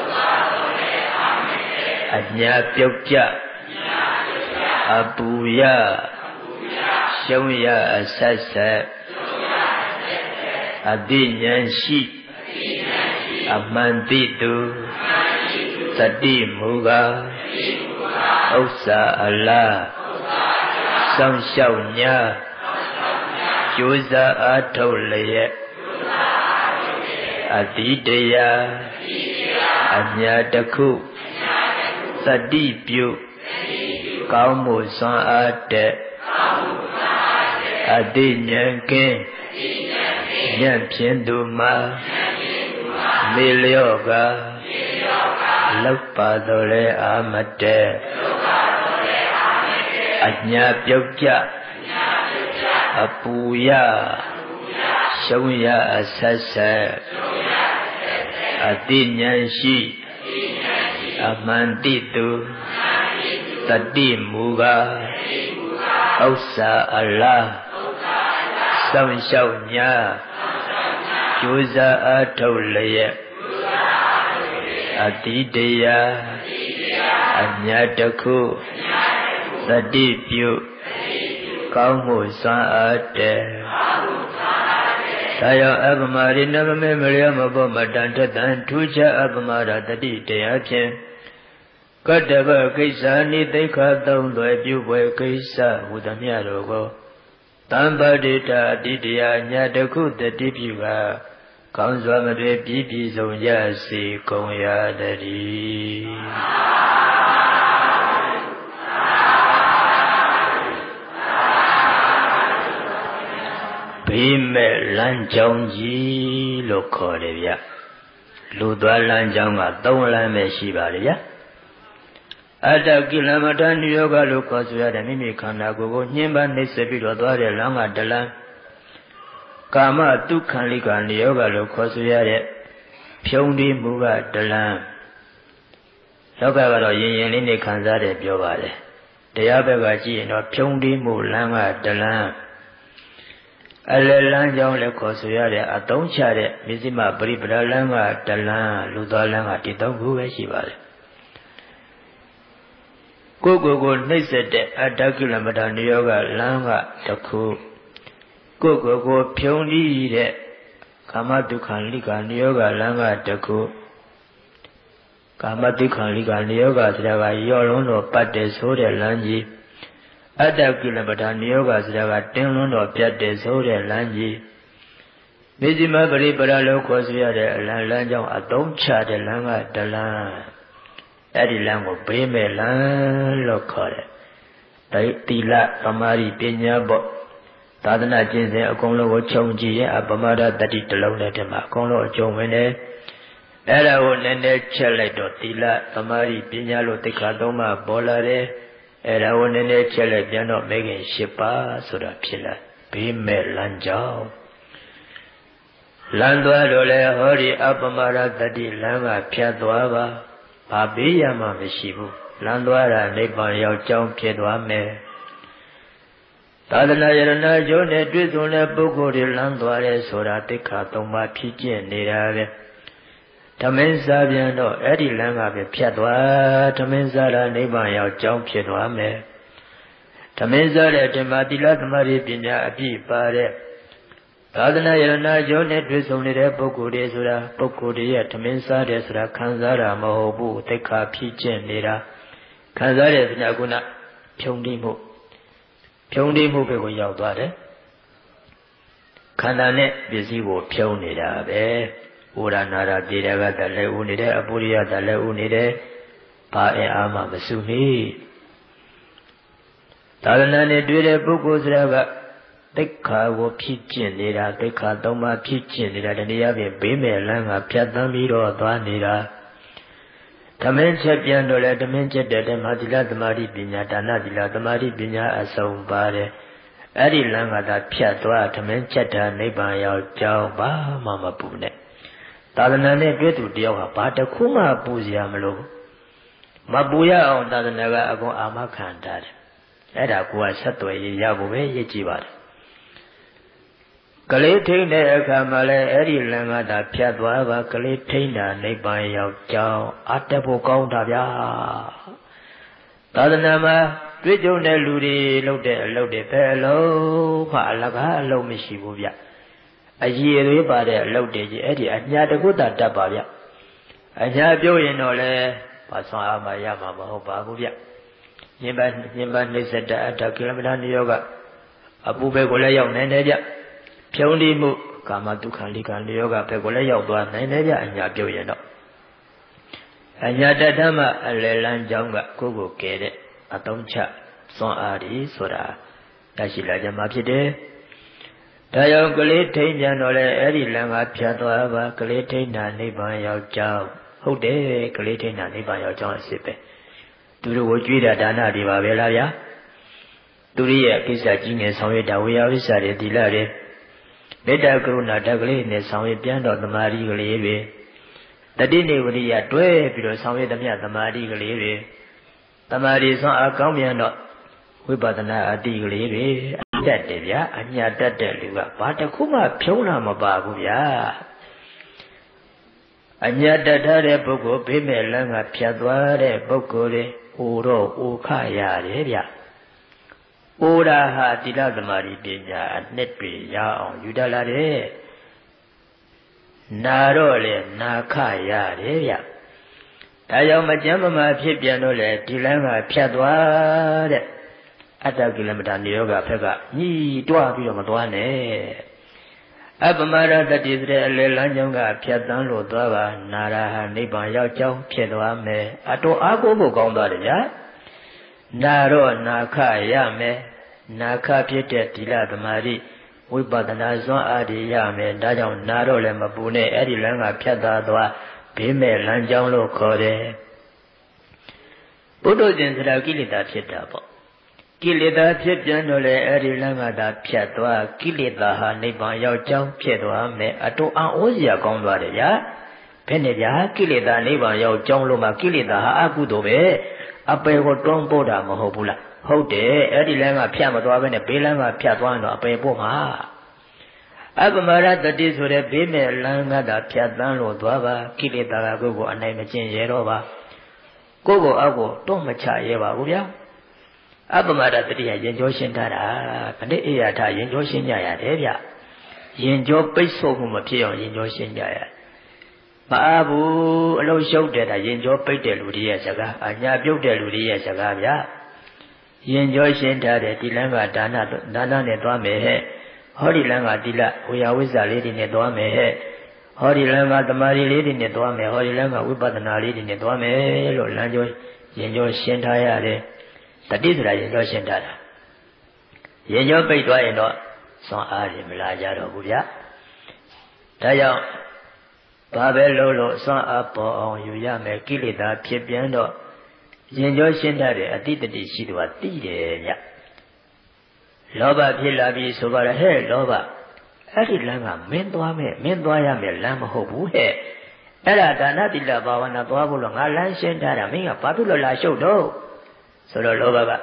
အညာပြုတ်ကြအပူရရှုံးရအဆက်ဆက်အတိဉာဏ်ရှိအမှန်တိသူသတိမူကားဥစ္စာအလားစောင့်ရှောက်ညာကြိုးစားအားထုတ်လျက်အတိတရားအညာတစ်ခုသတိပြုကောင်းမှုစွမ်းအားတဲ့အတိဉာဏ်ကင်းဉာဏ်ဖြင့်သူမှာမေလျော့ကလောက်ပါတော်လဲအာမတက်အညာပြုတ်ကြအပူရရှုံးရအဆက်ဆက်အတိဉာဏ်ရှိအမှန်တိသူတတိမူကားဥစ္စာအလားစောင့်ရှောက်ညာကြိုးစားအားထုတ်လျက်အတိတရားအညာတစ်ခုသတိပြုကောင်းမှုစွမ်းအားတဲ့ဒါကြောင့်အပမရိနဗမေမလျမဘောမတန်ထတံထူးခြားအပမရတတိတရားဖြင့်ကတ္တဗကိစ္စနိသိက္ခာသုံးသွယ်ပြုပွဲကိစ္စဟူသမျှတို့ကိုတမ္ပတိတာအတိတရားညာတစ်ခုတတိပြုကကောင်းစွာမတွေပြည့်ပြည့်စုံရစေကုန်ရတည်းဘေးမဲ့လမ်းကြောင်းကြီးလို့ခေါ်တယ်ဗျလူသွားလမ်းကြောင်းက3လမ်းပဲရှိပါလေဗျအတ္တကိလမထနိယောဂလို့ခေါ်ဆိုရတဲ့မိမိခန္ဓာကိုယ်ကိုညှင်းပန်းနှိပ်စက်ပြီးတော့သွားတဲ့လမ်းကတလမ်းကာမတုခံလိကနိယောဂလို့ခေါ်ဆိုရတဲ့ဖြုံးတိမှုကတလမ်းလောကကတော့ရင်ရင်လေးနဲ့ခံစားတယ်ပြောပါတယ်တရားဘက်ကကြည့်ရင်တော့ဖြုံးတိမှုလမ်းကတလမ်းအလယ်လမ်းကြောင်းလည်းခေါ်ဆိုရတဲ့အသုံးချတဲ့မြစ္စည်းမပရိပဒလမ်းကတလမ်းလူသွားလမ်းကဒီ3ခုပဲရှိပါတယ်ကိုယ်ကိုနှိမ့်ဆက်တဲ့အတ္တကိလမထနိယောဂလမ်းကတစ်ခုကိုယ်ကိုဖြုံးပြီးတဲ့ကာမတုခံလိကနိယောဂလမ်းကတစ်ခုကာမတုခံလိကနိယောဂဆိုတာကရော့လုံးတော့ပတ်တယ်ဆိုတဲ့လမ်းကြီးအတ္တကိလမထနိယောဂဆိုတာကတင်းလွန်းတော့ပြတ်တယ်ဆိုတဲ့လမ်းကြီးမေဇိမပရိပရလို့ခေါ်ဆိုရတဲ့အလမ်းကြောင်းအသုံးချတဲ့လမ်းကတလမ်းအဲ့ဒီလမ်းကိုဘေးမဲ့လမ်းလို့ခေါ်တယ်သီလသမာဓိပညာပေါ့သာသနာကျင့်စဉ်အကုန်လုံးကိုခြုံကြည့်ရင်အပမဒတတိတစ်လုံးနဲ့တည်းမှာအကုန်လုံးအကျုံးဝင်တယ်အဲ့ဒါကိုနည်းနည်းချက်လိုက်တော့သီလသမာဓိပညာလို့သိက္ခာ3ပါးပေါ်လာတယ်အဲ့ဒါကိုနည်းနည်းချက်လိုက်ပြန်တော့မဲခင်10ပါးဆိုတာဖြစ်လာဘေးမဲ့လမ်းကြောင်းလမ်းသွားတော့လေဟောဒီအပမဒတတိလမ်းကဖြတ်သွားပါဘာပေးရမှမရှိဘူးလမ်းသွားတာနိဗ္ဗာန်ရောက်ကြောင်းဖြစ်သွားမယ်သာသနာယရဏကျိုးနဲ့တွေ့ဆုံတဲ့ပုဂ္ဂိုလ်တွေလမ်းသွားတယ်ဆိုတာသိက္ခာ၃ပါးဖြစ်ကျင့်နေတာပဲဓမင်းစားပြန်တော့အဲ့ဒီလမ်းကပဲဖြတ်သွားဓမင်းစားတာနိဗ္ဗာန်ရောက်ကြောင်းဖြစ်သွားမယ်ဓမင်းစားတဲ့ဓမ္မတိလသမာဓိပညာအပြည့်ပါတဲ့သာသနာယရဏကျိုးနဲ့တွေ့ဆုံနေတဲ့ပုဂ္ဂိုလ်တွေဆိုတာပုဂ္ဂိုလ်တွေရဲ့ဓမင်းစားတယ်ဆိုတာခံစားတာမဟုတ်ဘူးသိက္ခာဖြစ်ကျင့်နေတာခံစားတဲ့ပညာကုဏဖြုံတိမှုပဲကိုရောက်သွားတယ်ခန္ဓာနဲ့ပစ္စည်းကိုဖြုံနေတာပဲဩရနာရတေရကတလည်းဥနေတယ်အပုရိယတလည်းဥနေတယ်ဘာအင်အားမှမစုမိသာသနာနဲ့တွေ့တဲ့ပုဂ္ဂိုလ်ဆိုတာကသိက္ခာကိုဖြစ်ကျင့်နေတာသိက္ခာ၃ပါးဖြစ်ကျင့်နေတာတနည်းအားဖြင့်ဘေးမဲ့လမ်းကဖြတ်သန်းပြီးတော့သွားနေတာဓမင်းချက်ပြန်တော့လေဓမင်းချက်တဲ့ဓမ္မသီလသမာဓိပညာဒါနသီလသမာဓိပညာအစုံပါတယ်အဲ့ဒီလမ်းကသာဖြတ်သွားဓမင်းချက်တာနိဗ္ဗာန်ရောက်ကြောင်းဘာမှမပူနဲ့သာသနာနဲ့တွေ့သူတယောက်ဟာဘာတစ်ခုမှပူစရာမလိုမပူရအောင်သာသနာကအကုန်အာမခံထားတယ်အဲ့ဒါကိုကဆက်သွယ်ရဖို့ပဲရည်ကြည်ပါတယ်ကလေးထိန်တဲ့အခါမှာလည်းအဲ့ဒီလမ်းကသာဖြတ်သွားပါကလေးထိန်တာနိဗ္ဗာန်ရောက်ကြောင်းအတတ်ဖို့ကောင်းတာဗျာသာသနာမှာတွေ့ကြုံတဲ့လူတွေလုပ်တဲ့အလုပ်တွေပဲအလုံးဖအလကားအလုံးမရှိဘူးဗျအရည်တွေပါတဲ့အလုပ်တွေကြီးအဲ့ဒီအညာတကုတ္တတတ်ပါဗျအညာပြောရင်တော့လေဘာဆောင်အားမရမှာမဟုတ်ပါဘူးဗျညင်ပါနှိစ္စတအတ္တကိလမဏနိယောကအပူပဲကိုလည်းရောက်နေတယ်ဗျဖြုံးတိမှုကာမဒုက္ခလိကံလျောကဘက်ကိုလည်းရောက်သွားနိုင်တယ်ဗျအညာပြုတ်ရင်တော့အညာတထမအလယ်လန်းကြောင်းကကိုယ်ကဲတဲ့အတုံးချစွန့်အားဒီဆိုတာတရှိလာကြမှာဖြစ်တယ်ဒါကြောင့်ကလေးထိန်ပြန်တော့လေအဲ့ဒီလမ်းကဖြတ်သွားပါကလေးထိန်တာနိဗ္ဗာန်ရောက်ကြောင်းဟုတ်တယ်ကလေးထိန်တာနိဗ္ဗာန်ရောက်ကြောင်းအစစ်ပဲသူတို့ကိုကြွေးတာဒါနတွေပါပဲလားဗျာသူတို့ရဲ့ကိစ္စကြီးငယ်ဆောင်ရွက်တာဝေယဝိစ္ဆာတွေသီလတွေမေတ္တာကရုဏာတက်ကလေးနဲ့ဆောင်ရွက်ပြန်တော့သမာဓိကလေးတွေတတိနေဝရိယတွဲပြီးတော့ဆောင်ရွက်သမျှသမာဓိကလေးတွေသမာဓိဆွမ်းအားကောင်းပြန်တော့ဝိပဿနာအတိကလေးတွေအတတ်တယ်ဗျာအညာတတ်တဲ့လူကဘာတစ်ခုမှဖြုံးလာမပါဘူးဗျာအညာတတ်တဲ့ပုဂ္ဂိုလ်ဘေးမဲ့လမ်းကဖြတ်သွားတဲ့ပုဂ္ဂိုလ်တွေဟိုတော့ဟိုခရတယ်ဗျာဩရာဟာတိလသမာဓိပညာအနှစ်တွေရအောင်ယူတတ်လာတယ်နာတော့လေနာခရတယ်ဗျဒါကြောင့်မကြမ်းမမာဖြစ်ပြန်တော့လေဒီလမ်းကဖြတ်သွားတဲ့အတ္တကိလမတာနိယောဂဖက်ကညှိတွားပြီးတော့မသွားနဲ့အပမရတတိစတဲ့အလေလမ်းကြောင်းကဖြတ်တန်းလို့သွားပါနာရဟာနိဗ္ဗာန်ရောက်ကြောင်းဖြစ်သွားမယ်အတော်အားကိုးဖို့ကောင်းသွားတယ်ဗျာနာတော့နာခရမယ်နာခဖြစ်တဲ့သီလသမာဓိဝိပဿနာစွမ်းအားတွေရမယ်ဒါကြောင့်နာတော့လည်းမပူနဲ့အဲ့ဒီလမ်းကဖြတ်သွားဘေးမဲ့လမ်းကြောင်းလို့ခေါ်တယ်ပုထုဇဉ်ဆိုတာကိလေသာဖြစ်တာပေါ့ကိလေသာဖြစ်ပြန်တော့လေအဲ့ဒီလမ်းကသာဖြတ်သွားကိလေသာဟာနိဗ္ဗာန်ရောက်ကြောင်းဖြစ်သွားမယ်အတူအံ့ဩစရာကောင်းသွားတယ်ဗျာဘယ်နဲ့ဗျာကိလေသာနိဗ္ဗာန်ရောက်ကြောင်းလို့မှကိလေသာဟာအကုသိုလ်ပဲအပယ်ကိုတွန်းပို့တာမဟုတ်ဘူးလားဟုတ်တယ်အဲ့ဒီလမ်းကဖြတ်မသွားဘဲနဲ့ဘေးလမ်းကဖြတ်သွားရင်တော့အပယ်ပို့မှာအပမရတတိဆိုတဲ့ဘေးမဲ့လမ်းကသာဖြတ်တန်းလို့သွားပါကိလေသာကကိုယ်ကိုအနိုင်မကျင့်ရဲတော့ပါကိုယ်ကိုအောက်ကိုတွန်းမချရဲပါဘူးဗျာအပမရတတိယရင်ကျော်ရှင်းထားတာဗတိအေယထရင်ကျော်ရှင်းကြရတယ်ဗျရင်ကျော်ပိတ်ဆို့မှုမဖြစ်အောင်ရင်ကျော်ရှင်းကြရမအားဘူးအလုံးရှုပ်တယ်ဒါရင်ကျော်ပိတ်တဲ့လူတွေရဲ့စကားအညာပြုတ်တဲ့လူတွေရဲ့စကားဗျာရင်ကျော်ရှင်းထားတဲ့ဒီလမ်းကဒါနနဲ့သွားမယ်ဟဲ့ဟောဒီလမ်းကတိလဝေယဝိဇ္ဇာလေးတွေနဲ့သွားမယ်ဟဲ့ဟောဒီလမ်းကသမာဓိလေးတွေနဲ့သွားမယ်ဟောဒီလမ်းကဝိပဿနာလေးတွေနဲ့သွားမယ်လို့လမ်းကျော်ရင်ကျော်ရှင်းထားရတယ်တတိဆိုတာရင်ကျော်ရှင်းထားတာရင်ကျော်ပိတ်သွားရင်တော့စွမ်းအားတွေမလာကြတော့ဘူးဗျာဒါကြောင့်ဘာပဲလို့စွမ်းအားပေါ်အောင်ယူရမယ်ကိလေသာဖြစ်ပြန်တော့ရင်ကျော်ရှင်းထားတဲ့အတိတ္တိရှိသူကသိတယ်ဗျလောဘဖြစ်လာပြီဆိုပါတော့ဟဲ့လောဘအဲ့ဒီလမ်းကမင်းသွားရမယ်လမ်းမဟုတ်ဘူးဟဲ့အဲ့ဒါဒါနတိလဘာဝနာသွားဖို့လို့ငါလမ်းရှင်းထားတာမင်းကဘာဖြစ်လို့လာရှုပ်တော့ဆိုတော့လောဘက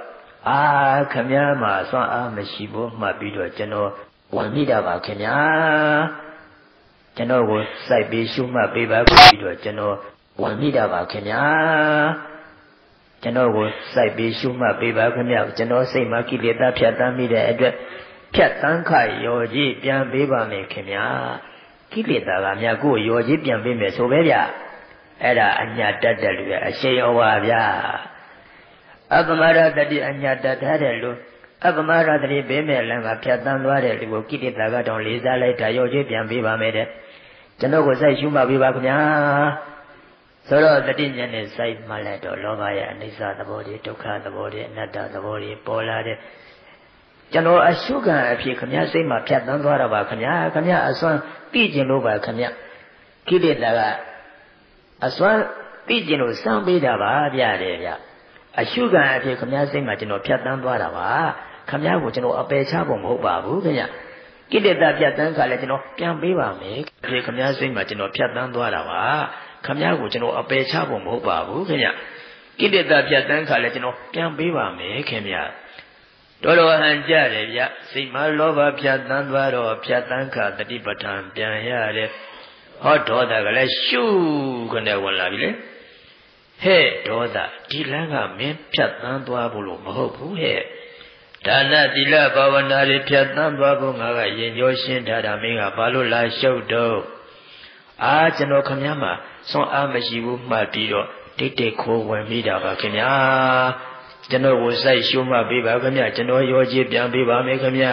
ခင်ဗျားမှာစွမ်းအားမရှိဘူးမှတ်ပြီးတော့ကျွန်တော်ဝင်မိတာပါခင်ဗျာကျွန်တော်ကိုစိုက်ပြီးရှုမှတ်ပေးပါပြီးတော့ကျွန်တော်ဝင်မိတာပါခင်ဗျာကျွန်တော်ကိုစိုက်ပြီးရှုမှတ်ပေးပါခင်ဗျာကျွန်တော်စိတ်မှာကိလေသာဖြတ်တန်းမိတဲ့အတွက်ဖြတ်တန်းခရော်ကြီးပြန်ပေးပါမယ်ခင်ဗျာကိလေသာကမြတ်ကိုရော်ကြီးပြန်ပေးမယ်ဆိုပဲဗျအဲ့ဒါအညာတတ်တယ်လူရဲ့အရှိန်ဩဝါဗျာအပမရတတိအညာတတ်တဲ့လူအပမရတတိဘေးမဲ့လမ်းကဖြတ်တန်းသွားတဲ့လူကိုကိလေသာကတော့လေးစားလိုက်တာရော်ကြီးပြန်ပေးပါမယ်တဲ့ကျွန်တော်ကိုစိုက်ရှုမှတ်ပေးပါခင်ဗျာဆိုတော့တတိညာနဲ့စိုက်မှလိုက်တော့လောဘရဲ့အနိစ္စသဘောတွေဒုက္ခသဘောတွေအနတ္တသဘောတွေပေါ်လာတဲ့ကျွန်တော်အရှုခံအဖြစ်ခင်ဗျာစိတ်မှာဖြတ်တန်းသွားတော့ပါခင်ဗျာအစွမ်းသိကျင်လို့ပါခင်ဗျာကိလေသာကအစွမ်းသိကျင်လို့စမ်းပေးတာပါဗျာတဲ့ဗျအရှုခံအဖြစ်ခင်ဗျာစိတ်မှာကျွန်တော်ဖြတ်တန်းသွားတာပါခင်ဗျာကိုကျွန်တော်အပယ်ချဖို့မဟုတ်ပါဘူးခင်ဗျာကိလေသာဖြတ်တန်းခါလဲကျွန်တော်ပြန်ပေးပါမယ်ခင်ဗျာစိတ်မှာကျွန်တော်ဖြတ်တန်းသွားတာပါခင်ဗျာကိုကျွန်တော်အပယ်ချဖို့မဟုတ်ပါဘူးခင်ဗျကိလေသာဖြတ်တန်းခါလဲကျွန်တော်ပြန်ပေးပါမယ်ခင်ဗျာတော်တော်ဟန်ကြတယ်ဗျစိတ်မှာလောဘဖြတ်တန်းသွားတော့ဖြတ်တန်းခါတတိပဋ္ဌာန်ပြန်ရတယ်ဟောဒေါသကလည်းရှုခနဲ့ဝင်လာပြီလေဟဲ့ဒေါသဒီလမ်းကမင်းဖြတ်တန်းသွားဖို့လို့မဟုတ်ဘူးဟဲ့ဒါနသီလဘာဝနာတွေဖြတ်တန်းသွားဖို့ငါကရင်ကျော်ရှင်းထားတာမင်းကဘာလို့လာရှုပ်တော့ကျွန်တော်ခင်ဗျားမှာစွန့်အားမရှိဘူးမှတ်ပြီးတော့တိတ်တိတ်ခိုးဝင်မိတာပါခင်ဗျာကျွန်တော်ကိုစိုက်ရှုမှတ်ပေးပါခင်ဗျာကျွန်တော်ရောကြီးပြန်ပေးပါမယ်ခင်ဗျာ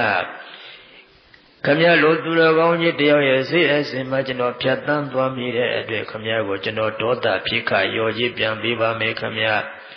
လို့သူတော်ကောင်းကြီးတယောက်ရဲ့စိတ်အစဉ်မှာကျွန်တော်ဖြတ်တန်းသွားမိတဲ့အတွက်ခင်ဗျာကိုကျွန်တော်ဒေါသဖြစ်ခါရောကြီးပြန်ပေးပါမယ်ခင်ဗျာ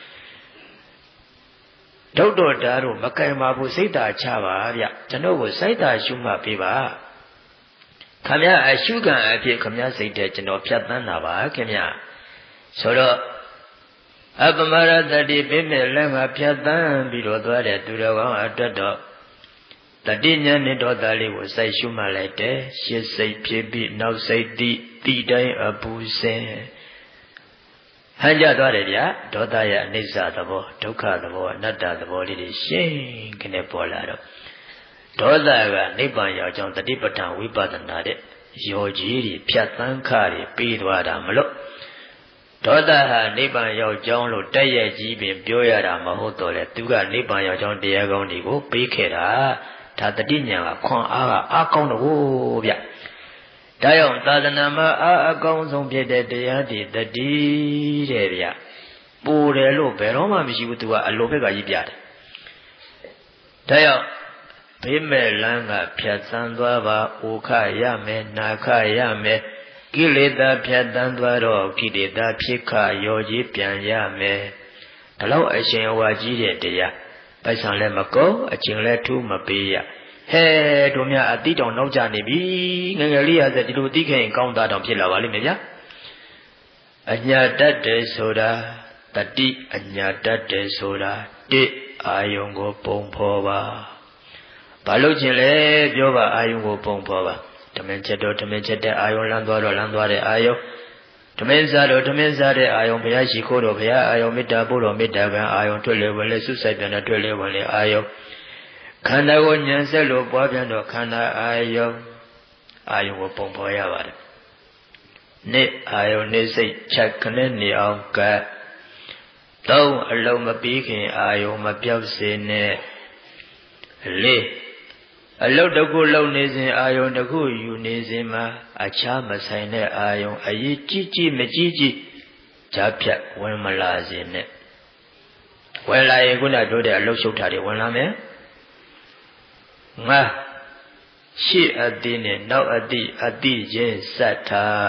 ဒုတ်တော်တားတို့မကင်ပါဘူးစိတ်သာချပါဗျကျွန်တော်ကိုစိုက်တာရှုမှတ်ပေးပါခင်ဗျာအရှုခံအဖြစ်ခင်ဗျာစိတ်တဲ့ကျွန်တော်ဖြတ်တန်းတာပါခင်ဗျာဆိုတော့အပမရတတိပြည့်မဲ့လည်းငါဖြတ်တန်းပြီးတော့သွားတဲ့သူတော်ကောင်းအတွက်တော့တတိညာနဲ့ဒေါသလေးကိုစိုက်ရှုမှတ်လိုက်တယ်ရှစ်စိတ်ဖြစ်ပြီးနောက်စိတ်တိတိုင်းအပူစင်ဟန်ကြသွားတယ်ဗျာဒေါသရဲ့အနိစ္စသဘောဒုက္ခသဘောအနတ္တသဘောလေးတွေရှင်းခနဲ့ပေါ်လာတော့ဒေါသကနိဗ္ဗာန်ရောက်ကြောင်းတတိပဋ္ဌာန်ဝိပဿနာတဲ့ရောကြီးတွေဖြတ်တန်းခတွေပြီးသွားတာမလို့ဒေါသဟာနိဗ္ဗာန်ရောက်ကြောင်းလို့တက်ရဲ့ကြီးပင်ပြောရတာမဟုတ်တော့လေသူကနိဗ္ဗာန်ရောက်ကြောင်းတရားကောင်းတွေကိုပေးခဲ့တာဒါတတိညာကခွန်အားကအားကောင်းတော့ဗျဒါကြောင့်သာသနာမှာအားအကောင်းဆုံးဖြစ်တဲ့တရားတွေတတိတဲ့ဗျပူတယ်လို့ဘယ်တော့မှမရှိဘူးသူကအလိုဘက်ကကြီးပြတယ်ဒါကြောင့်ဘေးမဲ့လမ်းကဖြတ်သန်းသွားပါအိုခရမယ်နာခရမယ်ကိလေသာဖြတ်တန်းသွားတော့ကိလေသာဖြစ်ခရောကြီးပြန်ရမယ်ဒါလောက်အရှင်ဝါကြီးတဲ့တရားပိုက်ဆံလည်းမကုန်အကျင့်လည်းထူးမပေးရဟဲ့တို့များအတိတောင်နောက်ကျနေပြီငယ်ငယ်လေးရတဲ့ဒီလိုသိခဲ့ရင်ကောင်းတာတောင်ဖြစ်လာပါလိမ့်မယ်ဗျာအညာတတ်တယ်ဆိုတာတတိအညာတတ်တယ်ဆိုတာတိအာယုံကိုပုံဖော်ပါဘာလို့ချင်းလဲပြောပါအာယုံကိုပုံဖော်ပါဓမင်းချက်တော့ဓမင်းချက်တဲ့အာယုံလမ်းသွားတော့လမ်းသွားတဲ့အာယုံဓမင်းစားတော့ဓမင်းစားတဲ့အာယုံဘုရားရှိခိုးတော့ဘုရားအာယုံမေတ္တာပို့တော့မေတ္တာကံအာယုံတွေ့လေဝင်လေစွဆိုင်ပြန်တော့တွေ့လေဝင်လေအာယုံခန္ဓာကိုဉာဏ်ဆက်လို့ပွားပြန်တော့ခန္ဓာအာယုံကိုပုံဖော်ရပါတယ်နေ့အာယုံနေ့စိတ်ချက်ခနဲ့နေအောင်ကတ်သုံးအလုံးမပြီးခင်အာယုံမပြောက်စေနဲ့လေးအလုတ်တစ်ခုလုံနေစဉ်အာယုံတစ်ခုယူနေစဉ်မှာအခြားမဆိုင်တဲ့အာယုံအရေးကြီးမကြီးဂျားဖြတ်ဝင်မလာစေနဲ့ဝင်လာရင်ခုနတို့တဲ့အလုတ်ရှုပ်တာတွေဝင်လာမယ်ငါရှေ့အတိနဲ့နောက်အတိချင်းစက်ထား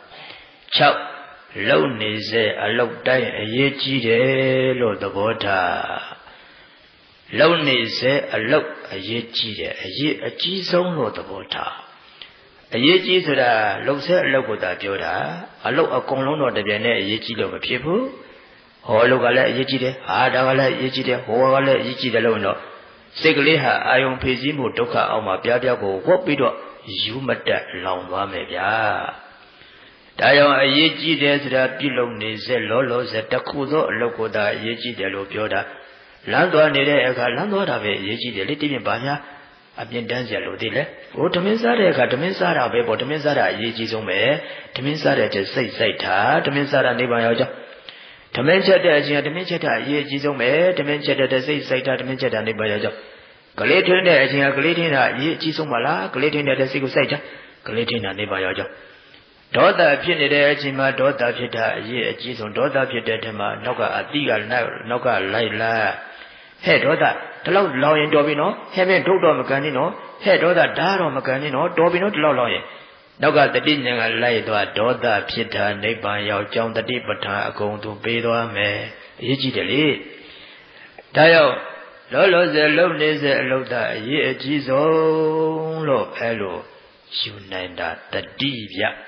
6လုံနေစေအလုတ်တိုင်းအရေးကြီးတယ်လို့သဘောထားလုံနေစေအလုတ်အရေးကြီးတယ်အကြီးဆုံးလို့သဘောထားအရေးကြီးဆိုတာလုံစေအလုတ်ကိုသာပြောတာအလုတ်အကုန်လုံးတော့တပြိုင်တည်းအရေးကြီးလို့မဖြစ်ဘူးဟောအလုတ်ကလည်းအရေးကြီးတယ်ဒါကလည်းအရေးကြီးတယ်ဟောကလည်းအရေးကြီးတယ်လို့တော့စိတ်ကလေးဟာအာယုံဖေးစည်းမှုဒုက္ခအောက်မှာပြားပြားကိုဝတ်ပြီးတော့ယူမတက်လောင်သွားမယ်ဗျာဒါကြောင့်အရေးကြီးတယ်ဆိုတာပြုလုပ်နေစေလောလောဆယ်တစ်ခုသောအလုပ်ကိုသာအရေးကြီးတယ်လို့ပြောတာ Landua nere eka landua rabe yeji de litibi banya abin dansia lo dile. O taminsara eka taminsara bebo taminsara yeji zome taminsara je saita taminsara niba yaja. Taminchata ajia taminchata yeji zome taminchata de saita taminchata niba yaja. Galitin ajia galitina yeji zomala galitin de siku saita galitina niba yaja. Daughter Pinny Jima, daughter Pita, ye, Jison, daughter Pita, Noga, Adiga, Noga, Laila. Head daughter, the low lawyer Dobino, having Dodo Macanino, head daughter Daro Macanino, Dobino, the low lawyer. Noga, the dinner, Laida, daughter Pita, neighbor, your John the Deepata, going to Bedo, me, Yigi. Tayo, Lolo, the lowness, Loda, ye, Jison, lo, hello, Shunanda, the Divia.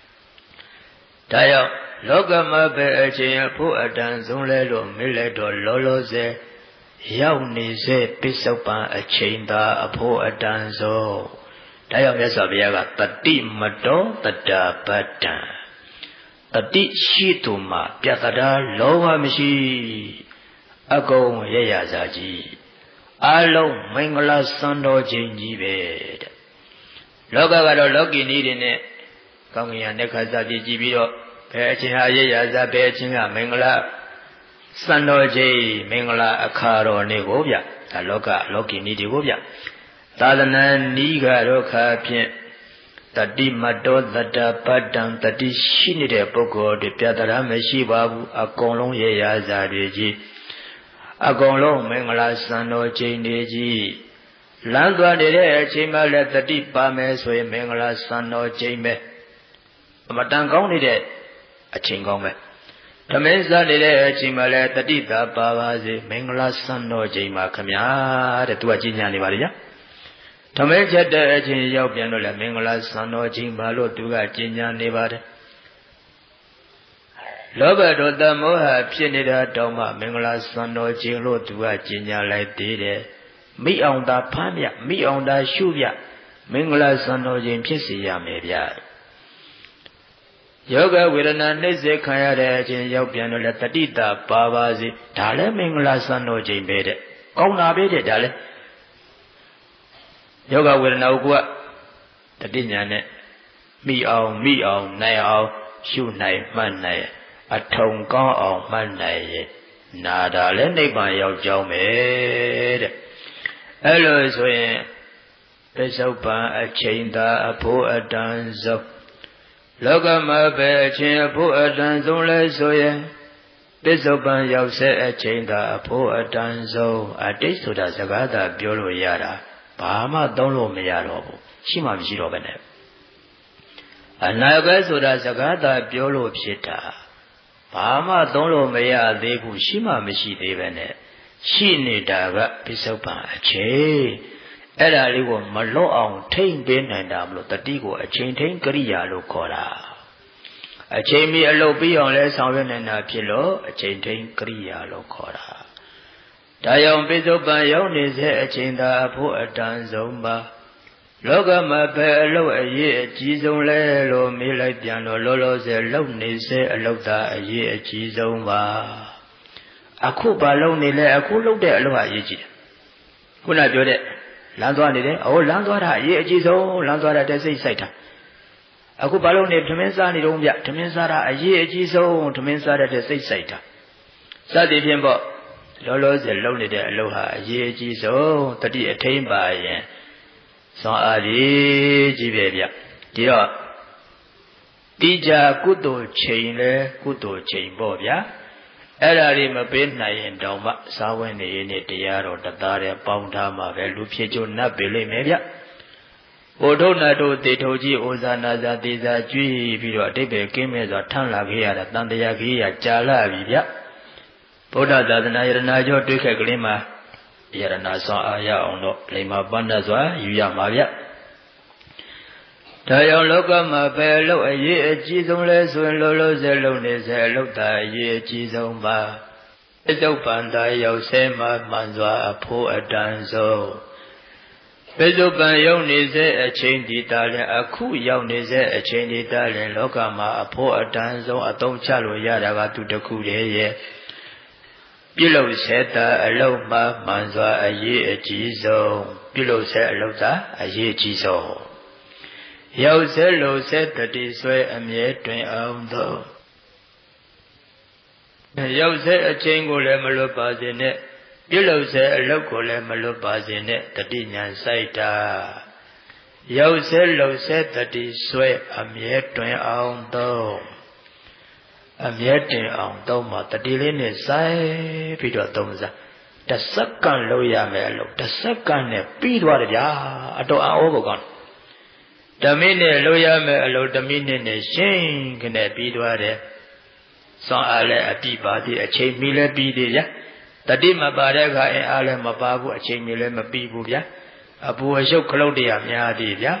Tayo, Logama Beachin, Pu Adan Zunlelo, Miledo, Loloze, Yaunize, Pisopa, a chainda, a Po Adanzo. Tayo Mesaviaga, Tati Mado, Tada Bata. Tati Shituma, Piatada, Loa Mishi, Ago Yayazaji. Alo, Mingala Sando Jinji Bed. Logavado Logi needing it. Coming and Nekaza di Gibio, Pechinha Yaza Pechinha, Mingla, Sando J, Mingla, Akaro, Negovia, Aloka, Loki Nidigovia, Tadana, Niga, Roka, Pien, Tadi Mado, Tata Padam, Tadi Shinide Poco, the Piatara Meshibabu, Akolong Yaza Deji, Akolong, Mingla, Sando J, Neji, Landua de Chima, let the deep Bames, Mingla, Sando J. Matan Gong did a chingome. Tamensa did a chimale, the Dita Babazi, Mingla San no Jima Kamia, the Tuajina Nivaria. Tamensa de Jin Yopianola, Mingla San no Jimalo, Tuga Jinya Nevada. Lover the Moha Pianida Doma, Mingla San no Jilo, Tuga Jinya like did. Me on the Pamia, me on the Shuvia, Mingla San no Jim Pisia Mevia. Yoga with an unnecessary Kaya in Yopiano Latadita, Babazi, Dale Mingla Sano Jim Bede. Gona Bede Dale Yoga with an Ogua, the Dinyane, me on, nay out, shoe nay, man nay, a tone gone on man nay, nada lende by your Joe made. Hello, so it's open a chain that a poor dance of. Logama Bechin, Pu Adan Zole Soye, Bisoban Yause a chain that a poor danzo, a dish to the Sagada Biolo Yara, Bahama Dolo Meyaro, Shima Jirobene. A Naga Soda Sagada Biolo Pita, Bahama Dolo Meya Debu Shima Mishi Devene, Shini Daga Bisoban a chain. Era ligo malo on tain bin and damlo the digo a chain tain Korea lo cora. A chain me a low be on less on and a pillow, a chain tain Korea lo cora. Dayon bizo by yon is a chain da po a danzomba. Logama bello a ye chizon lelo me like piano lolo ze lonely say a lota a ye chizomba. A kuba lonely le a kulo de aloha yeji. Kuna jode. Landua did it, oh Landua, ye jizo, Landua de Saita. A Kupalo named Temensa Nidomia, Temensara, a ye jizo, Temensara de Saita. Sadi Pimbo, Lolos, the lonely de Aloha, ye jizo, Tati attained by San Adi Jibia. Dear Dija Kudo chain Bobia. Elari Mabina in Doma, Sawen in it, the Yaro, the Daria, Poundama, Velupio, Nabili, Media. Odonado, de Toji, Ozana, Diza, G, Video, Debe, came as a Tanla here, Tandayaki, Jala, Vivia. Poda doesn't Najo, Duke Glima, Yarana saw Aya on Lima Bandazwa, Yuya Mavia. Tayo Logama Bello, a ye, Jizon less when Lolo Zelones, Lota, ye, Jizon ba. Ezo Panda, Yosema, Manzwa, a poor danzo. Bezo Bayonese, a chain d'Italian, a coup Yonese, a chain d'Italian, Logama, a poor danzo, a don't chalo yada to the coup ye. ပြုလုပ်စေတာအလုံးမှာမှန်စွာအရေးအကြီးဆုံးပြုလုပ်စေအလုံးသာအရေးအကြီးဆုံးရောက်စေလို့စေတတိဆွဲအမြဲတွင်အောင်သောရောက်စေအချိန်ကိုလည်းမလွတ်ပါစေနဲ့ပြုလုပ်စေအလုပ်ကိုလည်းမလွတ်ပါစေနဲ့တတိညာစိုက်တာရောက်စေလို့စေတတိဆွဲအမြဲတွင်အောင်သောအမြဲတင်အောင်သုံးပါတတိလေးနဲ့စိုက်ပြီးတော့သုံးစားတစ်စက္ကန့်လို့ရမယ်အလုပ်တစ်စက္ကန့်နဲ့ပြီးသွားတယ်ဗျာအတော်အောကိုကောင်းဓမိနဲ့လို့ရမယ်အလုပ်ဓမိနဲ့ရှင်းခနဲ့ပြီးသွားတယ်စွမ်းအားလည်းအပြည့်ပါသေးအချိန်မီလည်းပြီးသေးဗျာတတိမပါတဲ့အခါအင်အားလည်းမပါဘူးအချိန်မီလည်းမပြီးဘူးဗျာအပူအရှုပ်ခလုတ်တရားများသေးဗျာ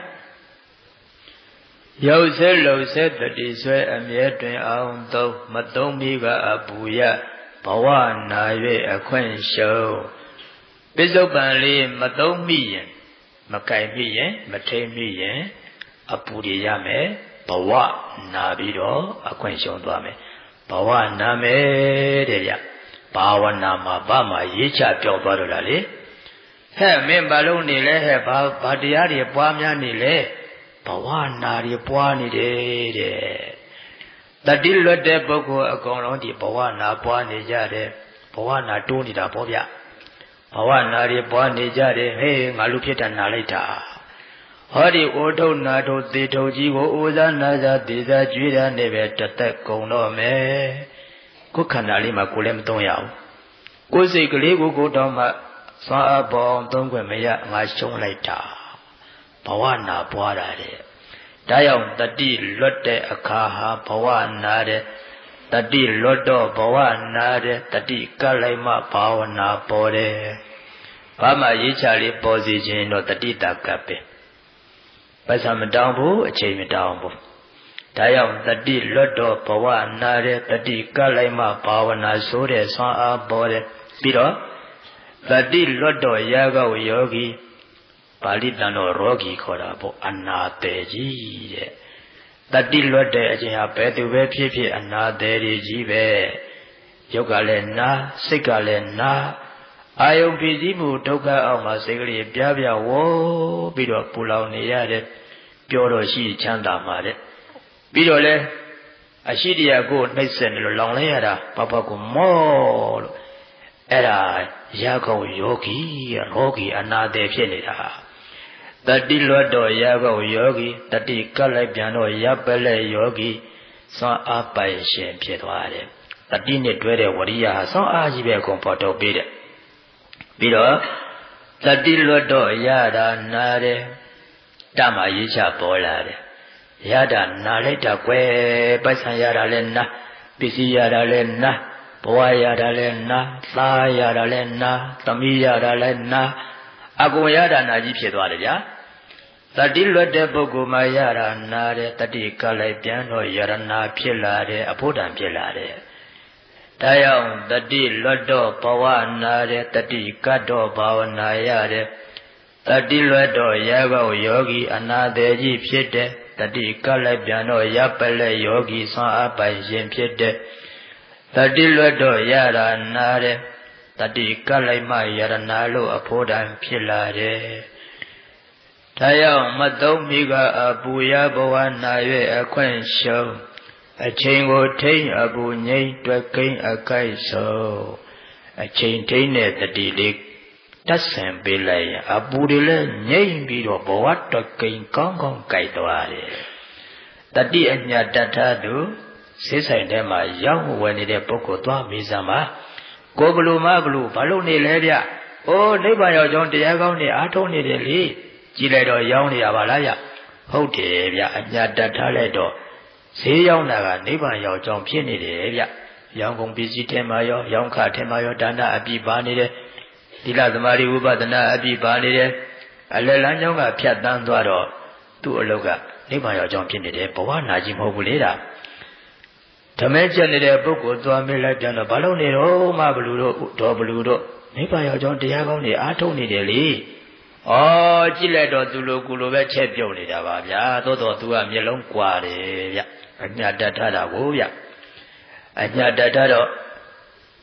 ရောက်စေလုံစေတတိဆွဲအမြဲတွင်အောင်သုံးမသုံးမိကအပူရဘဝနာ၍အခွင့်ရှုံးပစ္စုပန်လေးမသုံးမိရင်မကြိုက်မိရင်မထိန်မိရင်အပူတွေရမယ်ဘဝနာပြီးတော့အခွင့်ရှုံးသွားမယ်ဘဝနာမယ်တဲ့ဗျဘာဝနာမှာဘာမှရေးချပြောက်သွားတော့လားလေဟဲ့မင်းဘာလို့နေလဲဟဲ့ဘာတရားတွေပွားများနေလဲဘဝနာတွေပွားနေတယ်တဲ့တတိလွတ်တဲ့ပုဂ္ဂိုလ်အကုန်လုံးဒီဘဝနာပွားနေကြတယ်ဘဝနာတိုးနေတာပေါ့ဗျဘဝနာတွေပွားနေကြတယ်ဟေးငါလူဖြစ်တာနာလိုက်တာဟောဒီအိုထုံနာထုသေထုံကြီးကိုအိုစားနာစားသေစားကြွေးတာနဲ့ပဲတသက်ကုန်တော့မယ်ကိုယ်ခန္ဓာလေးမှာကိုယ်လည်းမသုံးရဘူးကိုယ်စိတ်ကလေးကိုတောင်းမှစွမ်းအားပေါင်းသုံးခွင့်မရငါရှုံးလိုက်တာဘဝနာပွားတာတဲ့ဒါကြောင့်တတိလွတ်တဲ့အခါဟာဘဝနာတဲ့တတိလွတ်တော့ဘဝနာတဲ့တတိကပ်လိုက်မှဘာဝနာပေါ်တယ်ဘာမှရေးချလေးပေါ်စီခြင်းတော့တတိတာကပ်ပဲပတ်စံမတောင်းဘူးအချိန်မတောင်းဘူးဒါကြောင့်တတိလွတ်တော့ဘဝနာတဲ့တတိကပ်လိုက်မှဘာဝနာဆိုတဲ့ဆွမ်းအားပေါ်တယ်ပြီးတော့တတိလွတ်တော့ရာဂဝယောဂီပါဠိတန်တော်ရောဂီခေါ်တာပေါ့အနာတေကြီးတဲ့တတိလွတ်တဲ့အချိန်ဟာဘယ်သူပဲဖြစ်ဖြစ်အနာတေကြီးပဲရုပ်ကလည်းနာစိတ်ကလည်းနာအာယုံဖြစ်စည်းမှုဒုက္ခအောက်မှာစိတ်ကလေးပြားပြားဝေါ်ပြီးတော့ပူလောင်နေရတဲ့ပြောတော့ရှိချမ်းသာမှာတဲ့ပြီးတော့လဲအရှိတရားကိုနှိမ့်ဆက်နေလို့လောင်လဲရတာဘဘကိုမောလို့အဲ့ဒါရာဂဝယောဂီရောဂီအနာတေဖြစ်နေတာတတိလွတ်တော့ရာဂဝယောဂီတတိကပ်လိုက်ပြန်တော့ရပ်ပလဲယောဂီစွမ်းအားပိုင်ရှင်ဖြစ်သွားတယ်တတိနဲ့တွဲတဲ့ဝရိယဟာစွမ်းအားကြီးပဲအကုန်ပေါ်တော့ပေးတယ်ပြီးတော့တတိလွတ်တော့ရတာနာတယ်တမရေးချပေါ်လာတယ်ရတာနာလိုက်တာကွယ်ပိုက်ဆံရတာလဲနာပစ္စည်းရတာလဲနာဘဝရတာလဲနာသားရတာလဲနာသမီးရတာလဲနာအကုန်ရတာနာကြီးဖြစ်သွားတယ်ဗျာတတိလွတ်တဲ့ပုဂ္ဂိုလ်မှာရတာနာတယ်တတိကလည်းပြန်တော့ယရနာဖြစ်လာတယ်အဖို့တန်ဖြစ်လာတယ်ဒါကြောင့်တတိလွတ်တော့ဘဝနာတယ်တတိကတ်တော့ဘာဝနာရတယ်တတိလွတ်တော့ရဘောယောဂီအနာတေကြီးဖြစ်တယ်တတိကလည်းပြန်တော့ရပလက်ယောဂီဆွမ်းအားပိုင်ရှင်ဖြစ်တယ်တတိလွတ်တော့ရတာနာတယ်တတိကလိုက်မှယရနာလို့အဖို့တန်ဖြစ်လာတယ်ဒါကြောင့်မသုံးမိကအပူရဘဝနာ၍အခွင့်ရှုံးအချိန်ကိုထိန်အပူငိမ့်တွက်ကိန်းအကိုက်ဆုံးအချိန်ထိန်တဲ့တတိလေးတတ်ဆင်ပေးလိုက်ရင်အပူတွေလည်းငိမ့်ပြီးတော့ဘဝတွက်ကိန်းကောင်းကောင်းကိုက်သွားတယ်တတိအညာတတ်ထားသူစိတ်ဆိုင်ထဲမှာရောက်ဝင်နေတဲ့ပုဂ္ဂိုလ်သွားမိစမ်းပါကိုဘလူမဘလူဘာလို့နေလဲဗျ။အိုးနိဗ္ဗာန်ရောက်ကြောင်းတရားကောင်းနေအားထုတ်နေတယ်လေ။ကြည်လိုက်တော့ရောက်နေရပါလားဗျ။ဟုတ်တယ်ဗျ။အညာတတ်ထားလိုက်တော့ဈေးရောက်တာကနိဗ္ဗာန်ရောက်ကြောင်းဖြစ်နေတယ်ဗျ။ရောင်ကုန်ပစ္စည်းထဲမှာရောရောင်ခထဲမှာရောဒါနအပြည့်ပါနေတယ်။သီလသမာဓိဝိပဿနာအပြည့်ပါနေတယ်။အလယ်လမ်းကြောင်းကဖြတ်တန်းသွားတော့သူ့အလုပ်ကနိဗ္ဗာန်ရောက်ကြောင်းဖြစ်နေတယ်ဘဝနာကြီးမဟုတ်ဘူးလေဒါ။ဓမဲကျက်နေတဲ့ပုဂ္ဂိုလ်သွားမေးလိုက်ပြန်တော့ဘာလို့နေတော့မဘလူတို့ဒေါ်ဘလူတို့နိဗ္ဗာန်ရောက်ကြောင်းတရားကောင်းနေအားထုတ်နေတယ်လေ။ဩကြည့်လိုက်တော့သူလိုကူလိုပဲချက်ပြုတ်နေတာပါဗျာ။သို့တော်သူကမျက်လုံးကွာတယ်ဗျ။အညာတတ်ထားတာကိုဗျ။အညာတတ်ထားတော့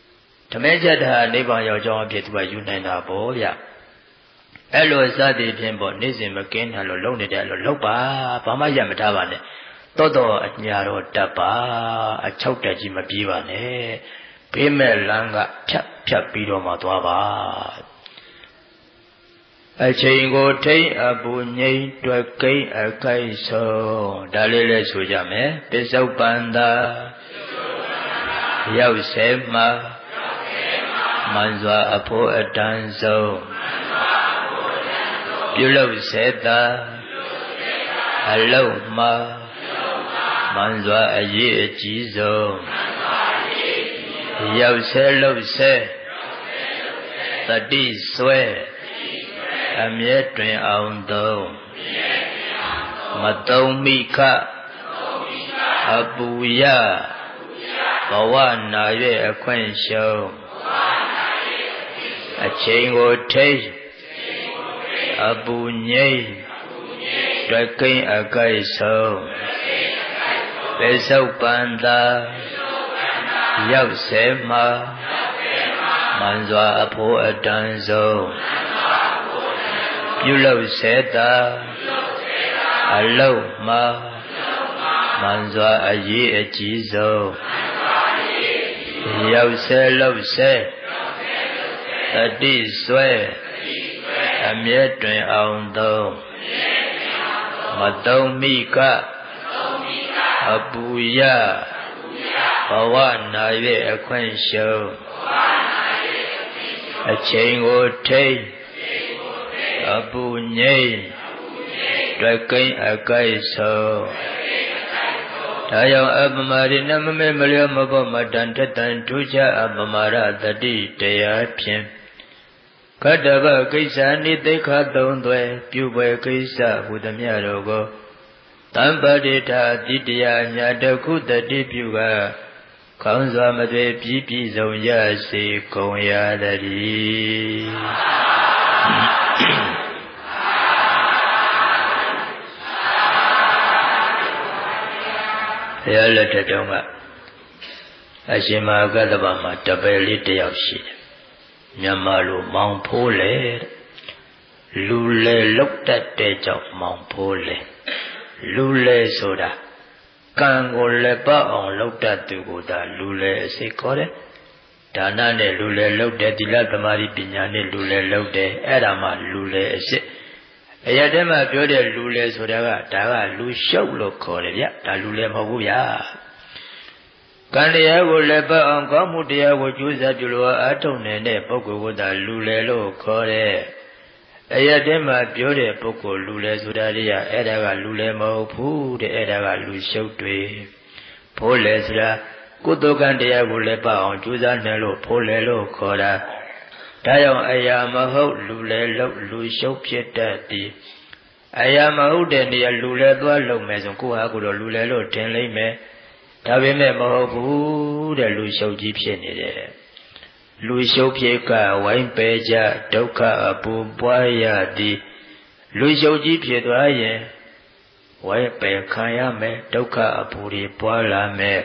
ဓမေကြတာနိဗ္ဗာန်ရောက်ကြောင်းအဖြစ်သူကယူနိုင်တာပေါ့ဗျအဲ့လိုစသည်ဖြင့်ပေါ့နေ့စဉ်မကင်းတာလို့လုံနေတယ်လို့လောက်ပါဘာမှရမထားပါနဲ့တော့အညာတော့တတ်ပါအချောက်တက်ကြီးမပြေးပါနဲ့ဘေးမဲ့လမ်းကဖြတ်ပြီးတော့မှသွားပါအချိန်ကိုထိတ်အပူငိမ့်တွက်ကိန်းအကိုက်ဆုံးဒါလေးလဲဆိုကြမယ်ပစ္စုပန်သာရောက်ဆဲမှာမှန်စွာအဖို့အတန်းဆုံးပြုလုပ်စေသာအလုံးမှာမှန်စွာအရေးအကြီးဆုံးရောက်ဆဲလို့ဆဲတတိဆွဲအမြဲတွင်အောင်သုံးမတုံမိခအပူရဘဝနာ၍အခွင့်ရှုံးအချိန်ကိုထိတ်အပူငိမ့်တွေ့ကိန်းအကိုက်ဆုံးပစ္စုပန်သာရောက်ဆဲမှာမှန်စွာအဖို့အတန်းဆုံးပြုလုပ်စေသာအလုံးမှာမှန်စွာအရေးအကြီးဆုံးရောက်ဆဲလို့ဆဲတတိဆွဲအမြဲတွင်အောင်သုံးမတုံမိကအပူရဘဝနာ၍အခွင့်ရှုံးအချိန်ကိုထိတ်အပူငိမ့်တွေ့ကိန်းအကိုက်ဆုံးဒါကြောင့်အပမရိနမမေမလျောမဘောမတန်ထတန်ထူးခြားအပမရတတိတရားဖြင့်ကတ္တဗကိစ္စနိသိခသုံးသွဲပြုပွဲကိစ္စဟူသည်များတို့ကိုတံပတိထာတိတရားညာတခုတတိပြုကခေါင်းစွာမသွေပြည်စုံရစေကုန်ရတည်းဘုရားလက်ထက်တုန်းကအရှင်မဟာကတ္တဗမှာတပည့်လေးတယောက်ရှိတယ်မြန်မာလိုမောင်ဖိုးလေလူလေလောက်တတ်တဲ့ကြောင့်မောင်ဖိုးလေလူလေဆိုတာကံကိုလည်းပတ်အောင်လောက်တတ်သူကိုသာလူလေအစိတ်ခေါ်တယ်ဒါနနဲ့လူလေလောက်တယ်သီလသမာဓိပညာနဲ့လူလေလောက်တယ်အဲ့ဒါမှလူလေအစိတ်အရာတည်းမှာပြောတဲ့လူလေဆိုတာကဒါကလူရှုပ်လို့ခေါ်တယ်ဗျဒါလူလေမဟုတ်ဘူးဗျာကံတရားကိုလည်းပတ်အောင်ကောင်းမှုတရားကိုကြိုးစားပြုလို့အားထုတ်နေတဲ့ပုဂ္ဂိုလ်ကိုသာလူလေလို့ခေါ်တဲ့အရာတည်းမှာပြောတဲ့ပုဂ္ဂိုလ်လူလေဆိုတာတွေကအဲ့ဒါကလူလေမဟုတ်ဘူးတဲ့အဲ့ဒါကလူရှုပ်တွေဖိုးလေဆိုတာကုသိုလ်ကံတရားကိုလည်းပတ်အောင်ကြိုးစားနေလို့ဖိုးလေလို့ခေါ်တာဒါကြောင့်အရာမဟုတ်လူလေလို့လူရှုပ်ဖြစ်တတ်သည်အရာမဟုတ်တဲ့နေရာလူလေသွားလုံမယ်ဆိုကိုယ့်ဟာကိုယ်တော့လူလေလို့ထင်လိမ့်မယ်ဒါပေမဲ့မဟုတ်ဘူးတဲ့လူရှုပ်ကြီးဖြစ်နေတယ်လူရှုပ်ဖြစ်ကဝိုင်းပယ်ကြဒုက္ခအပူပွားရသည်လူရှုပ်ကြီးဖြစ်သွားရင်ဝိုင်းပယ်ခံရမယ်ဒုက္ခအပူတွေပွားလာမယ်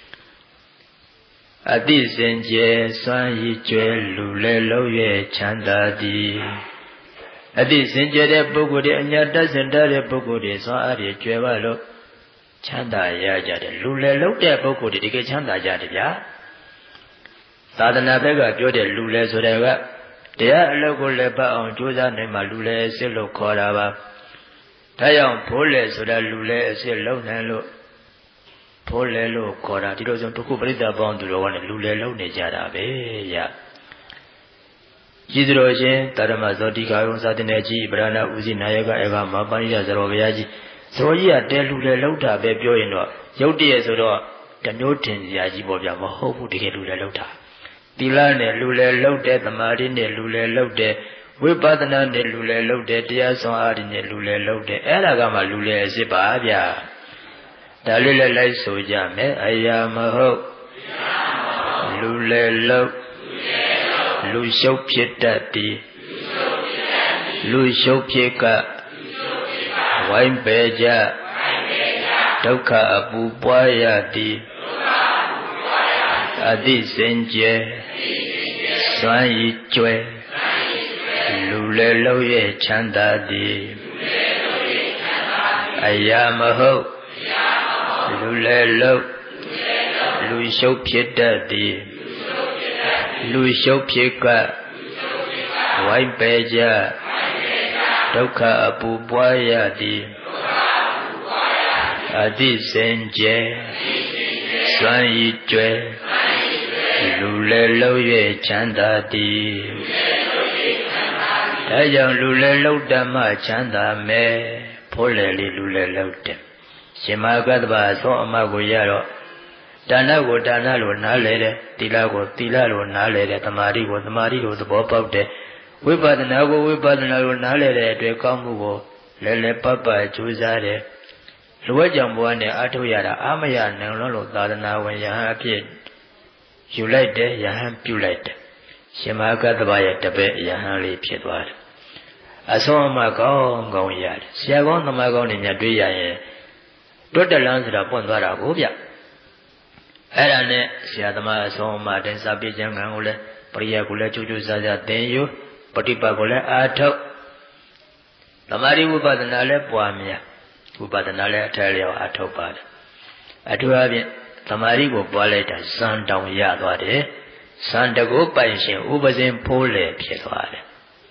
အတိစင်ကြယ်စွမ်းရည်ကျွဲလူလဲလုံးရဲ့ချမ်းသာသည်အတိစင်ကြယ်တဲ့ပုဂ္ဂိုလ်တွေအညာတတ်စင်တဲ့ပုဂ္ဂိုလ်တွေစွမ်းအားတွေကျွဲပါလို့ချမ်းသာရကြတယ်လူလေလုံးတဲ့ပုဂ္ဂိုလ်တွေတကယ်ချမ်းသာကြတယ်ဗျာသာသနာ့ဘက်ကပြောတဲ့လူလေဆိုတဲ့ကတရားအလုပ်ကိုလည်းပတ်အောင်ကြိုးစားနိုင်မှလူလေအစစ်လို့ခေါ်တာပါဒါကြောင့်ဖိုးလေဆိုတာလူလေအစစ်လုံးနိုင်လို့ဖိုးလေလို့ခေါ်တာဒီလိုဆိုတခုပရိသတ်ပေါင်းသူတော်ကလည်းလူလေလုံးနေကြတာပဲရကြီးတော်ရှင်တရမဇောတိကာယုံသာသနာကြီးဗရဏဥစီနာယကဧကမပဏိယဇရောဘုရားကြီးဇောကြီးကတဲလူလေလောက်တာပဲပြောရင်တော့ရုပ်တည်းဆိုတော့တမျိုးတင်စရာကြီးပေါ့ဗျာမဟုတ်ဘူးတကယ်လူလေလောက်တာသီလနဲ့လူလေလောက်တဲ့သမာဓိနဲ့လူလေလောက်တဲ့ဝိပဿနာနဲ့လူလေလောက်တဲ့တရားစွမ်းအားတွေနဲ့လူလေလောက်တဲ့အဲ့ဒါကမှလူလေအစစ်ပါဗျာဒါလေးလည်းလိုက်ဆိုကြမယ်အရာမဟုတ်လူလေလောက်လူရှုပ်ဖြစ်တတ်သည်လူရှုပ်ဖြစ်ကဝိုင်းပယ်ကြဒုက္ခအပူပွားရသည်အတိစင်ကြဲစွမ်းရည်ကျွဲလူလေလုံးရဲ့ချမ်းသာသည်အရာမဟုတ်လူလေလုံးလူရှုပ်ဖြစ်တတ်သည်လူရှုပ်ဖြစ်ကဝိုင်းပေကြဒုက္ခအပူပွားရသည်အတိစင်ကြဲစွမ်းရည်ကျွဲလူလေလုံးရဲ့ချမ်းသာသည်ဒါကြောင့်လူလေလုံးဓမ္မချမ်းသာမယ်ဖိုးလေလေးလူလေလုံးတယ်ရှင်မဂတ္တဗသောအမကိုရတော့ဒါနကိုဒါနလို့နားလဲတယ်သီလကိုသီလလို့နားလဲတယ်သမာဓိကိုသမာဓိလို့သဘောပေါက်တယ်ဝိပဿနာကိုဝိပဿနာလို့နားလဲတဲ့အတွက်ကောင်းမှုကိုလဲလဲပတ်ပတ်ကြိုးစားတယ်လူဝဲကြောင့်ဘဝနဲ့အထုတ်ရတာအာမရနိုင်လို့သာသနာဝင်ယဟန်အဖြစ်ယူလိုက်တယ်ယဟန်ပြုလိုက်တယ်ရှင်မဂတ္တဗရဲ့တပည့်ယဟန်လေးဖြစ်သွားတယ်အဆုံးအမကောင်းကောင်းရတယ်ဆရာကောင်းသမားကောင်းတွေများတွေ့ရရင်တွတ်တလန်းဆိုတာပွင့်သွားတာကိုဗျအဲ့ဒါနဲ့ဆရာသမားအဆုံးအမတင်စာပြကျမ်းဂန်ကိုလည်းပရိယတ်ကိုလည်းကြိုးကြိုးစားစားသင်ယူပฏิပတ်ကိုလည်းအာထုတ်သမာဓိဝိပဿနာလည်းပွားများဝိပဿနာလည်းအထက်လျောက်အာထုတ်ပါတယ်အထူးအဖြင့်သမာဓိကိုပွားလိုက်တာဇံတောင်ရသွားတယ်ဇံတကိုပိုင်ရှင်ဥပဇင်ဖိုးလေဖြစ်သွားတယ်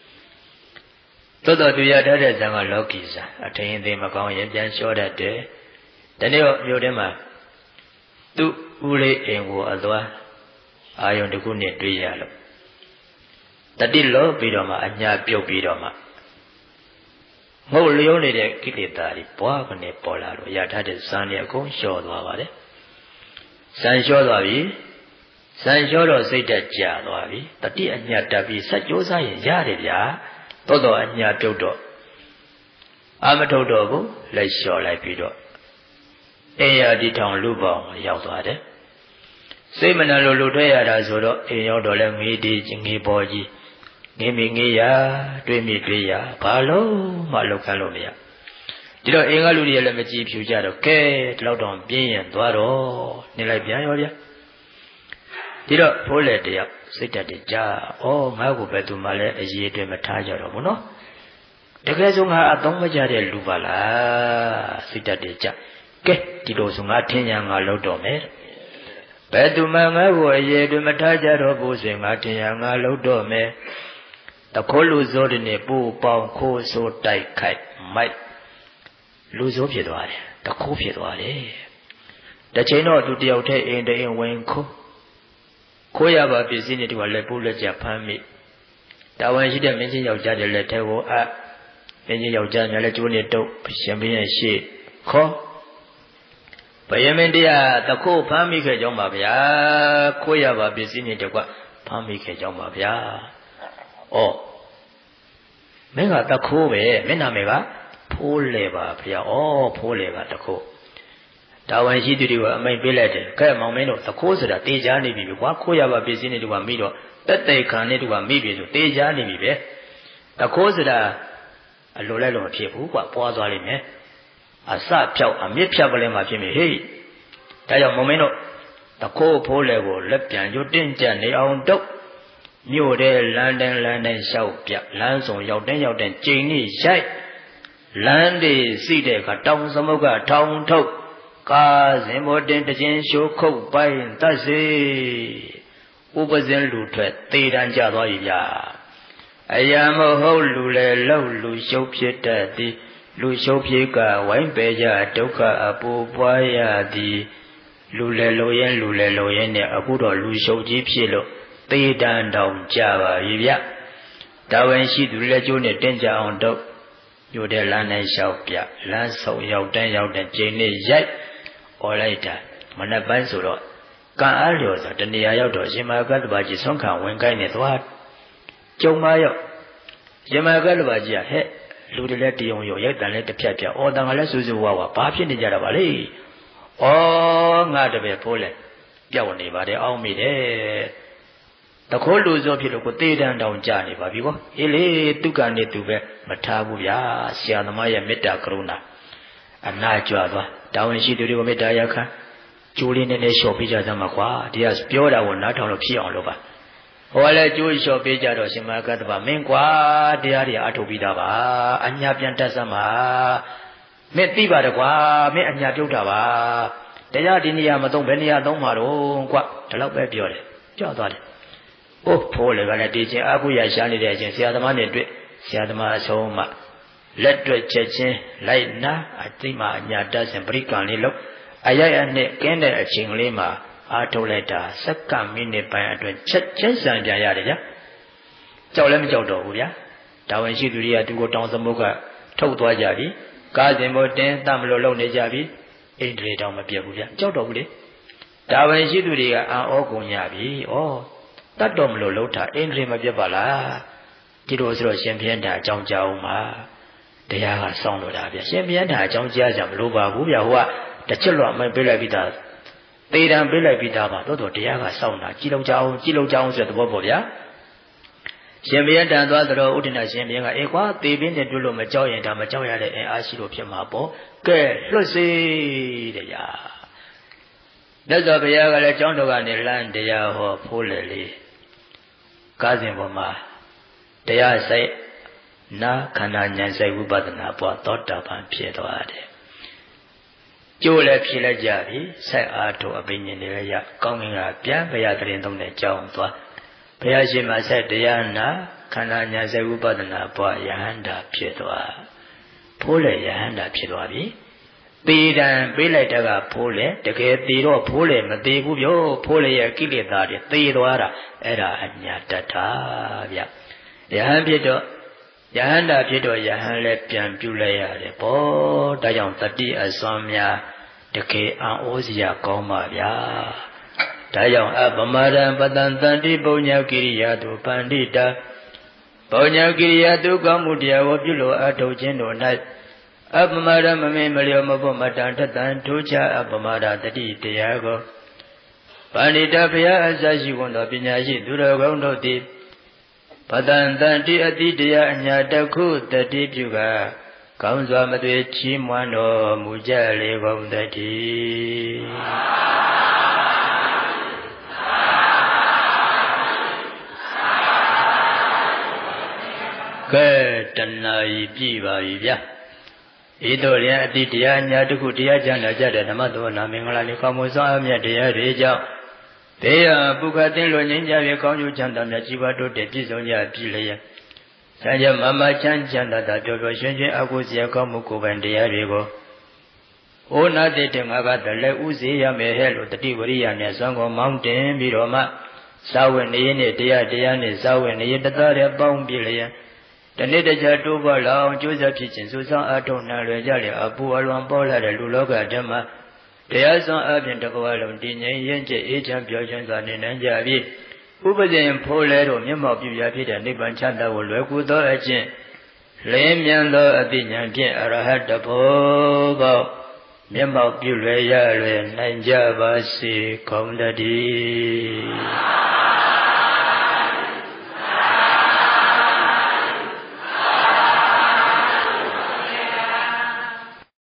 တော်တော်သူရတတ်တဲ့ဇံကလောကီဇံအထင်သေးမကောင်းရင်ပြန်လျှောတတ်တယ်ဒီနေ့မြို့ထဲမှာသူ့ဦးလေးအိမ်ကိုအသွားအာယုန်တစ်ခုနဲ့တွေ့ရလို့တတိလောပြီးတော့မှအညာပြုတ်ပြီးတော့မှငုတ်လျောနေတဲ့ကိလေသာတွေပွားကနေပေါ်လာလို့ရထားတဲ့ဇံတွေအကုန်လျှောသွားပါတယ်ဇံလျှောသွားပြီဇံလျှောတော့စိတ်တက်ကြသွားပြီတတိအညာတက်ပြီးစัจကြိုးစားရင်ရတယ်ဗျာတော်တော်အညာပြုတ်တော့အာမထုတ်တော့ဘူးလက်လျှောလိုက်ပြီးတော့အိမ်ရဒီထောင်လူပေါင်းရောက်သွားတယ်စိတ်မနှံလို့လူထွက်ရတာဆိုတော့အိမ်ရောက်တော့လဲငေးဒီငေးပေါ်ကြီးငေးမိငေးရတွေးမိတွေးရဘာလို့မှလောက်ခံလို့မရဒီတော့အိမ်ကလူတွေလည်းမကြည့်ဖြူကြတော့ကဲဒီလောက်တော့ပြင်းရင်သွားတော့နေလိုက်ပြန်ရောဗျာဒီတော့ဖိုးလေတယောက်စိတ်တက်တကြဩငါ့ကိုပဲသူမှလည်းအရေးအတွင်းမထားကြတော့ဘူးနော်တကယ်ဆိုငါအသုံးမကျတဲ့လူပါလားစိတ်တက်တကြကဲဒီလိုဆိုငါထင်ညာငါလောက်တော့မယ်ဘယ်သူမှငါ့ကိုအရေးအတွင်းမထားကြတော့ဘူးဆိုငါထင်ညာငါလောက်တော့မယ်တခိုးလူစိုးတွေနဲ့ပူပေါင်းခိုးဆိုးတိုက်ခိုက်မိုက်လူစိုးဖြစ်သွားတယ်တခိုးဖြစ်သွားတယ်တစ်ချိန်တော့သူတယောက်တည်းအိမ်တအိမ်ဝင်ခိုးရပါပစ္စည်းတွေတူလည်းပိုးလက်ကြဖမ်းမိတာဝန်ရှိတဲ့မင်းချင်းယောက်ျားတွေလည်းထဲကိုမင်းချင်းယောက်ျားများလည်းကျိုးနေတုပ်ရှင်ဘင်းရဲ့ရှေ့ခေါ်ဘယမင်းတရားတခိုးဖမ်းမိခဲ့ကြောင်းပါဗျာခိုးရပါပစ္စည်းတွေတကွဖမ်းမိခဲ့ကြောင်းပါဗျာဩမင်းကတခိုးပဲမင်းနာမည်ကဖိုးလေပါဗျာဩဖိုးလေပါတခိုးတာဝန်ရှိသူတွေကအမိန့်ပေးလိုက်တယ်ကဲမောင်မင်းတို့တခိုးဆိုတာတေချာနေပြီကွာခိုးရပါပစ္စည်းတွေတူကမိတော့တက်တဲ့ခံနဲ့တူကမိပြီဆိုတေချာနေပြီပဲတခိုးဆိုတာအလိုလိုက်လို့မဖြစ်ဘူးကွာပွားသွားလိမ့်မယ်အစဖြောက်အမြင့်ဖြောက်ကလေးမှဖြစ်ပြီဟေးဒါကြောင့်မောင်မင်းတို့တခိုးဖိုးလေကိုလက်ပြန်ကျွတ်တင်းကြနေအောင်တုတ်မြို့တဲ့လမ်းတိုင်းလျှောက်ပြလမ်းဆောင်ရောက်တဲ့ကျိန်နေရိုက်လမ်းတွေစီးတဲ့အခါတောင်သမုတ်ကထောင်ထုတ်ကာဇင်ဘောတင်တခြင်းရှိုးခုတ်ပိုင်းတတ်စေဥပဇင်းလူထွက်သေတန်းကြသွားပြီဗျာအရာမဟုတ်လူလေလောက်လူရှုပ်ဖြစ်တတ်သည်လူရှုပ်ဖြစ်ကဝိုင်းပေကြဒုက္ခအပူပွားရသည်လူလေလိုရင်နဲ့အခုတော့လူရှုပ်ကြီးဖြစ်လို့သေတန်းတောင်ကြပါပြီဗျတာဝန်ရှိသူလက်ကျိုးနဲ့တင်းကြအောင်တော့ညိုတဲ့လမ်းနဲ့လျှောက်ပြလမ်းဆုံးရောက်တဲ့ကျိန်နဲ့ရိုက်អော်လိုက်တာမနက်ပိုင်းဆိုတော့ကံအားလျော်ဆိုတနေရာရောက်တော့ရှင်မဂတ္တဗကြီးဆွမ်းခံဝင်ကိုင်းနေသွားကျုံမရောက်ရှင်မဂတ္တဗကြီးကဟဲ့လူတွေလည်းတယုံရောရိုက်တန်လည်းတစ်ဖြတ်အော်တန်ကလည်းစူးစူးဝါဘာဖြစ်နေကြတာပါလေဩငါတပည့်ဖိုးလဲပြောက်နေပါတယ်အောင်းမိတယ်တခိုးလူစောဖြစ်လို့ကိုသေတန်းတောင်ကြနေပါပြီကွာအေးလေသူကနေသူပဲမထားဘူးဗျာဆရာသမားရဲ့မေတ္တာကရုဏာအနာကြွသွားတာဝန်ရှိသူတွေကိုမေတ္တာရခံကျိုးလေးနည်းနည်းလျှော့ပေးကြသမှာကွာဒီကပြောတာကိုနားထောင်လို့ဖြစ်အောင်လုပ်ပါဟောလဲကျိုးလျှော့ပေးကြတော့ရှင်မကတ္တဗမင်းကွာတရားတွေအထုတ်ပြီးသားပါအညာပြန်တတ်စမ်းပါမင်းသိပါတယ်ကွာမင်းအညာပြုတ်တာပါတရားဒီနေရာမသုံးဘယ်နေရာသုံးမှာတော့ကွာဒီလောက်ပဲပြောတယ်ကြောက်သွားတယ်အိုးဖိုးလေကလည်းဒီချင်းအကုရရှားနေတဲ့အချင်းဆရာသမားနဲ့တွေ့ဆရာသမားအဆုံးမှလက်တွေ့ချက်ချင်းလိုက်နာအသိမှအညာတတ်စဉ်ပရိကံလေးလို့အရရနဲ့ကင်းတဲ့အချိန်လေးမှာအားထုတ်လိုက်တာစက္ကန့်မိနစ်ပိုင်းအတွင်းချက်ချင်းစံပြန်ရတယ်ဗျာကြောက်လည်းမကြောက်တော့ဘူးဗျာတာဝန်ရှိသူတွေကသူကိုတောင်းသမုတ်ကထုတ်သွားကြပြီကားစဉ်ပေါ်တင်းတမလို့လုံနေကြပြီအိန္ဒြေတောင်မပြတ်ဘူးဗျာကြောက်တော့ဘူးလေတာဝန်ရှိသူတွေကအံ့ဩကုန်ကြပြီဩတတ်တော်မလို့လှုပ်တာအိန္ဒြေမပြတ်ပါလားဒီလိုဆိုတော့ရှင်ဘုရားအကြောင်းကြားအောင်ပါတရားကစောင့်လို့တာဗျာရှင်ဘုရားအကြောင်းကြားကြမလို့ပါဘူးဗျာဟိုကတစ်ချက်လွတ်မပေးလိုက်ပြီးသားသေတံပေးလိုက်ပြီးသားပါတော့တရားကစောင့်တာကြည်လုံးကြအောင်ဆိုတဲ့သဘောပေါ့ဗျာရှင်ဘုရားတန်သွားသတော်ဥဒိဏရှင်ဘုရားကအေကွာသေပင်းနဲ့တွေ့လို့မကြောက်ရင်ဒါမကြောက်ရတဲ့အင်အားရှိလို့ဖြစ်မှာပေါ့ကဲလွတ်စေတဲ့ဗျာမြတ်စွာဘုရားကလည်းကျောင်းတော်ကနေလမ်းတရားဟောဖိုးလေလေးကားစဉ်ပေါ်မှာတရားဆိုင်နာခန္ဓာဉာဏ်ဆိုင်ဝိပဿနာပွားသောတာပန်ဖြစ်သွားတယ်ကျိုးလည်းဖြစ်လိုက်ကြပြီဆက်အားထုတ်အပိဉ္ဉ္နေရကောင်းကင်ကပြန်ဘုရားတရင်သုံးတဲ့ကြောင်းသွားဘုရားရှင်မှာဆက်တရားနာခန္ဓာဉာဏ်ဆိုင်ဝိပဿနာပွားယဟန္တာဖြစ်သွားဖိုးလေယဟန္တာဖြစ်သွားပြီသေတံပေးလိုက်တာကဖိုးလေတကယ်သေတော့ဖိုးလေမသေးဘူးပြောဖိုးလေရဲ့ကိလေသာတွေသေသွားတာအဲ့ဒါအညာတတ္ထာဗျယဟန်ဖြစ်တော့ယဟန္တာဖြစ်တော့ယဟန်လည်းပြန်ပြုလိုက်ရတယ်ပေါ့ဒါကြောင့်တတိအစွမ်းများတကယ်အံ့ဩစရာကောင်းပါဗျာဒါကြောင့်အပမဒံပတံတန္တိပုညကိရိယာတုပန္တိတာပုညကိရိယာတုကောင်းမှုတရားကိုပြုလို့အထုတ်ခြင်းတို့၌အပမဒံမမေ့မလျော်မဖို့မတန်ထတန်ထိုးချအပမဒတတိတရားကိုပန္တိတာဘုရားအစရှိဝန်သောပညာရှိသူတော်ကောင်းတို့သည်ပတံတန်တိအတိတရားအညာတခုတတိပြုကကောင်းစွာမသွေချီးမွမ်းတော်မူကြလေကုန်တည်းကဲတဏှာကြီးပြည့်ပါပြီဗျာဤသို့လည်းအတိတရားအညာတခုတရားကျမ်းလာကြတဲ့ဓမ္မတော်နာမင်္ဂလာလေးကောင်းမှုစွာအမြတ်တရားတွေကြောင့်ဘေးရပုခသိလွန်ငင်းကြပြီကောင်းကျိုးချမ်းသာမြတ်ကြီးပွားတို့တည်ပြည့်စုံကြပြီလျက်ဆံကြမမချမ်းချမ်းသာသာပျော်ပျော်ရွှင်ရွှင်အကုစရာကောင်းမှုကိုယ်ပိုင်တရားတွေကိုဩနာတိတငါကတလည်းဥစေရမယ်ဟဲ့လို့တတိဝရိယနဲ့ဇွမ်းကိုမောင်းတင်ပြီးတော့မှစာဝတ်နေရနဲ့တရားနဲ့စာဝတ်နေရတသားတည်းပေါင်းပြလျက်တနေ့တခြားတိုးပွားလာအောင်ကြိုးစားဖြစ်ခြင်းစူးစောင်းအထောက်နာလွယ်ကြလေအပူအလွန်ပေါ်လာတဲ့လူလောကဓမ္မတရားစွမ်းအပြင်တကဝလုံးတည်ငြိမ်ရင်ကျအေးချမ်းပျော်ရွှင်စွာနေနိုင်ကြပြီဥပဇင်ဖိုးလဲတို့မျက်မှောက်ပြုရာဖြစ်တဲ့နိဗ္ဗာန်ချမ်းသာကိုလွယ်ကူသောအကျင့်လင်းမြန်သောအသိဉာဏ်ဖြင့်အရဟတဘောပေါမျက်မှောက်ပြုလွယ်ရလွယ်နိုင်ကြပါစေကုန်တည်း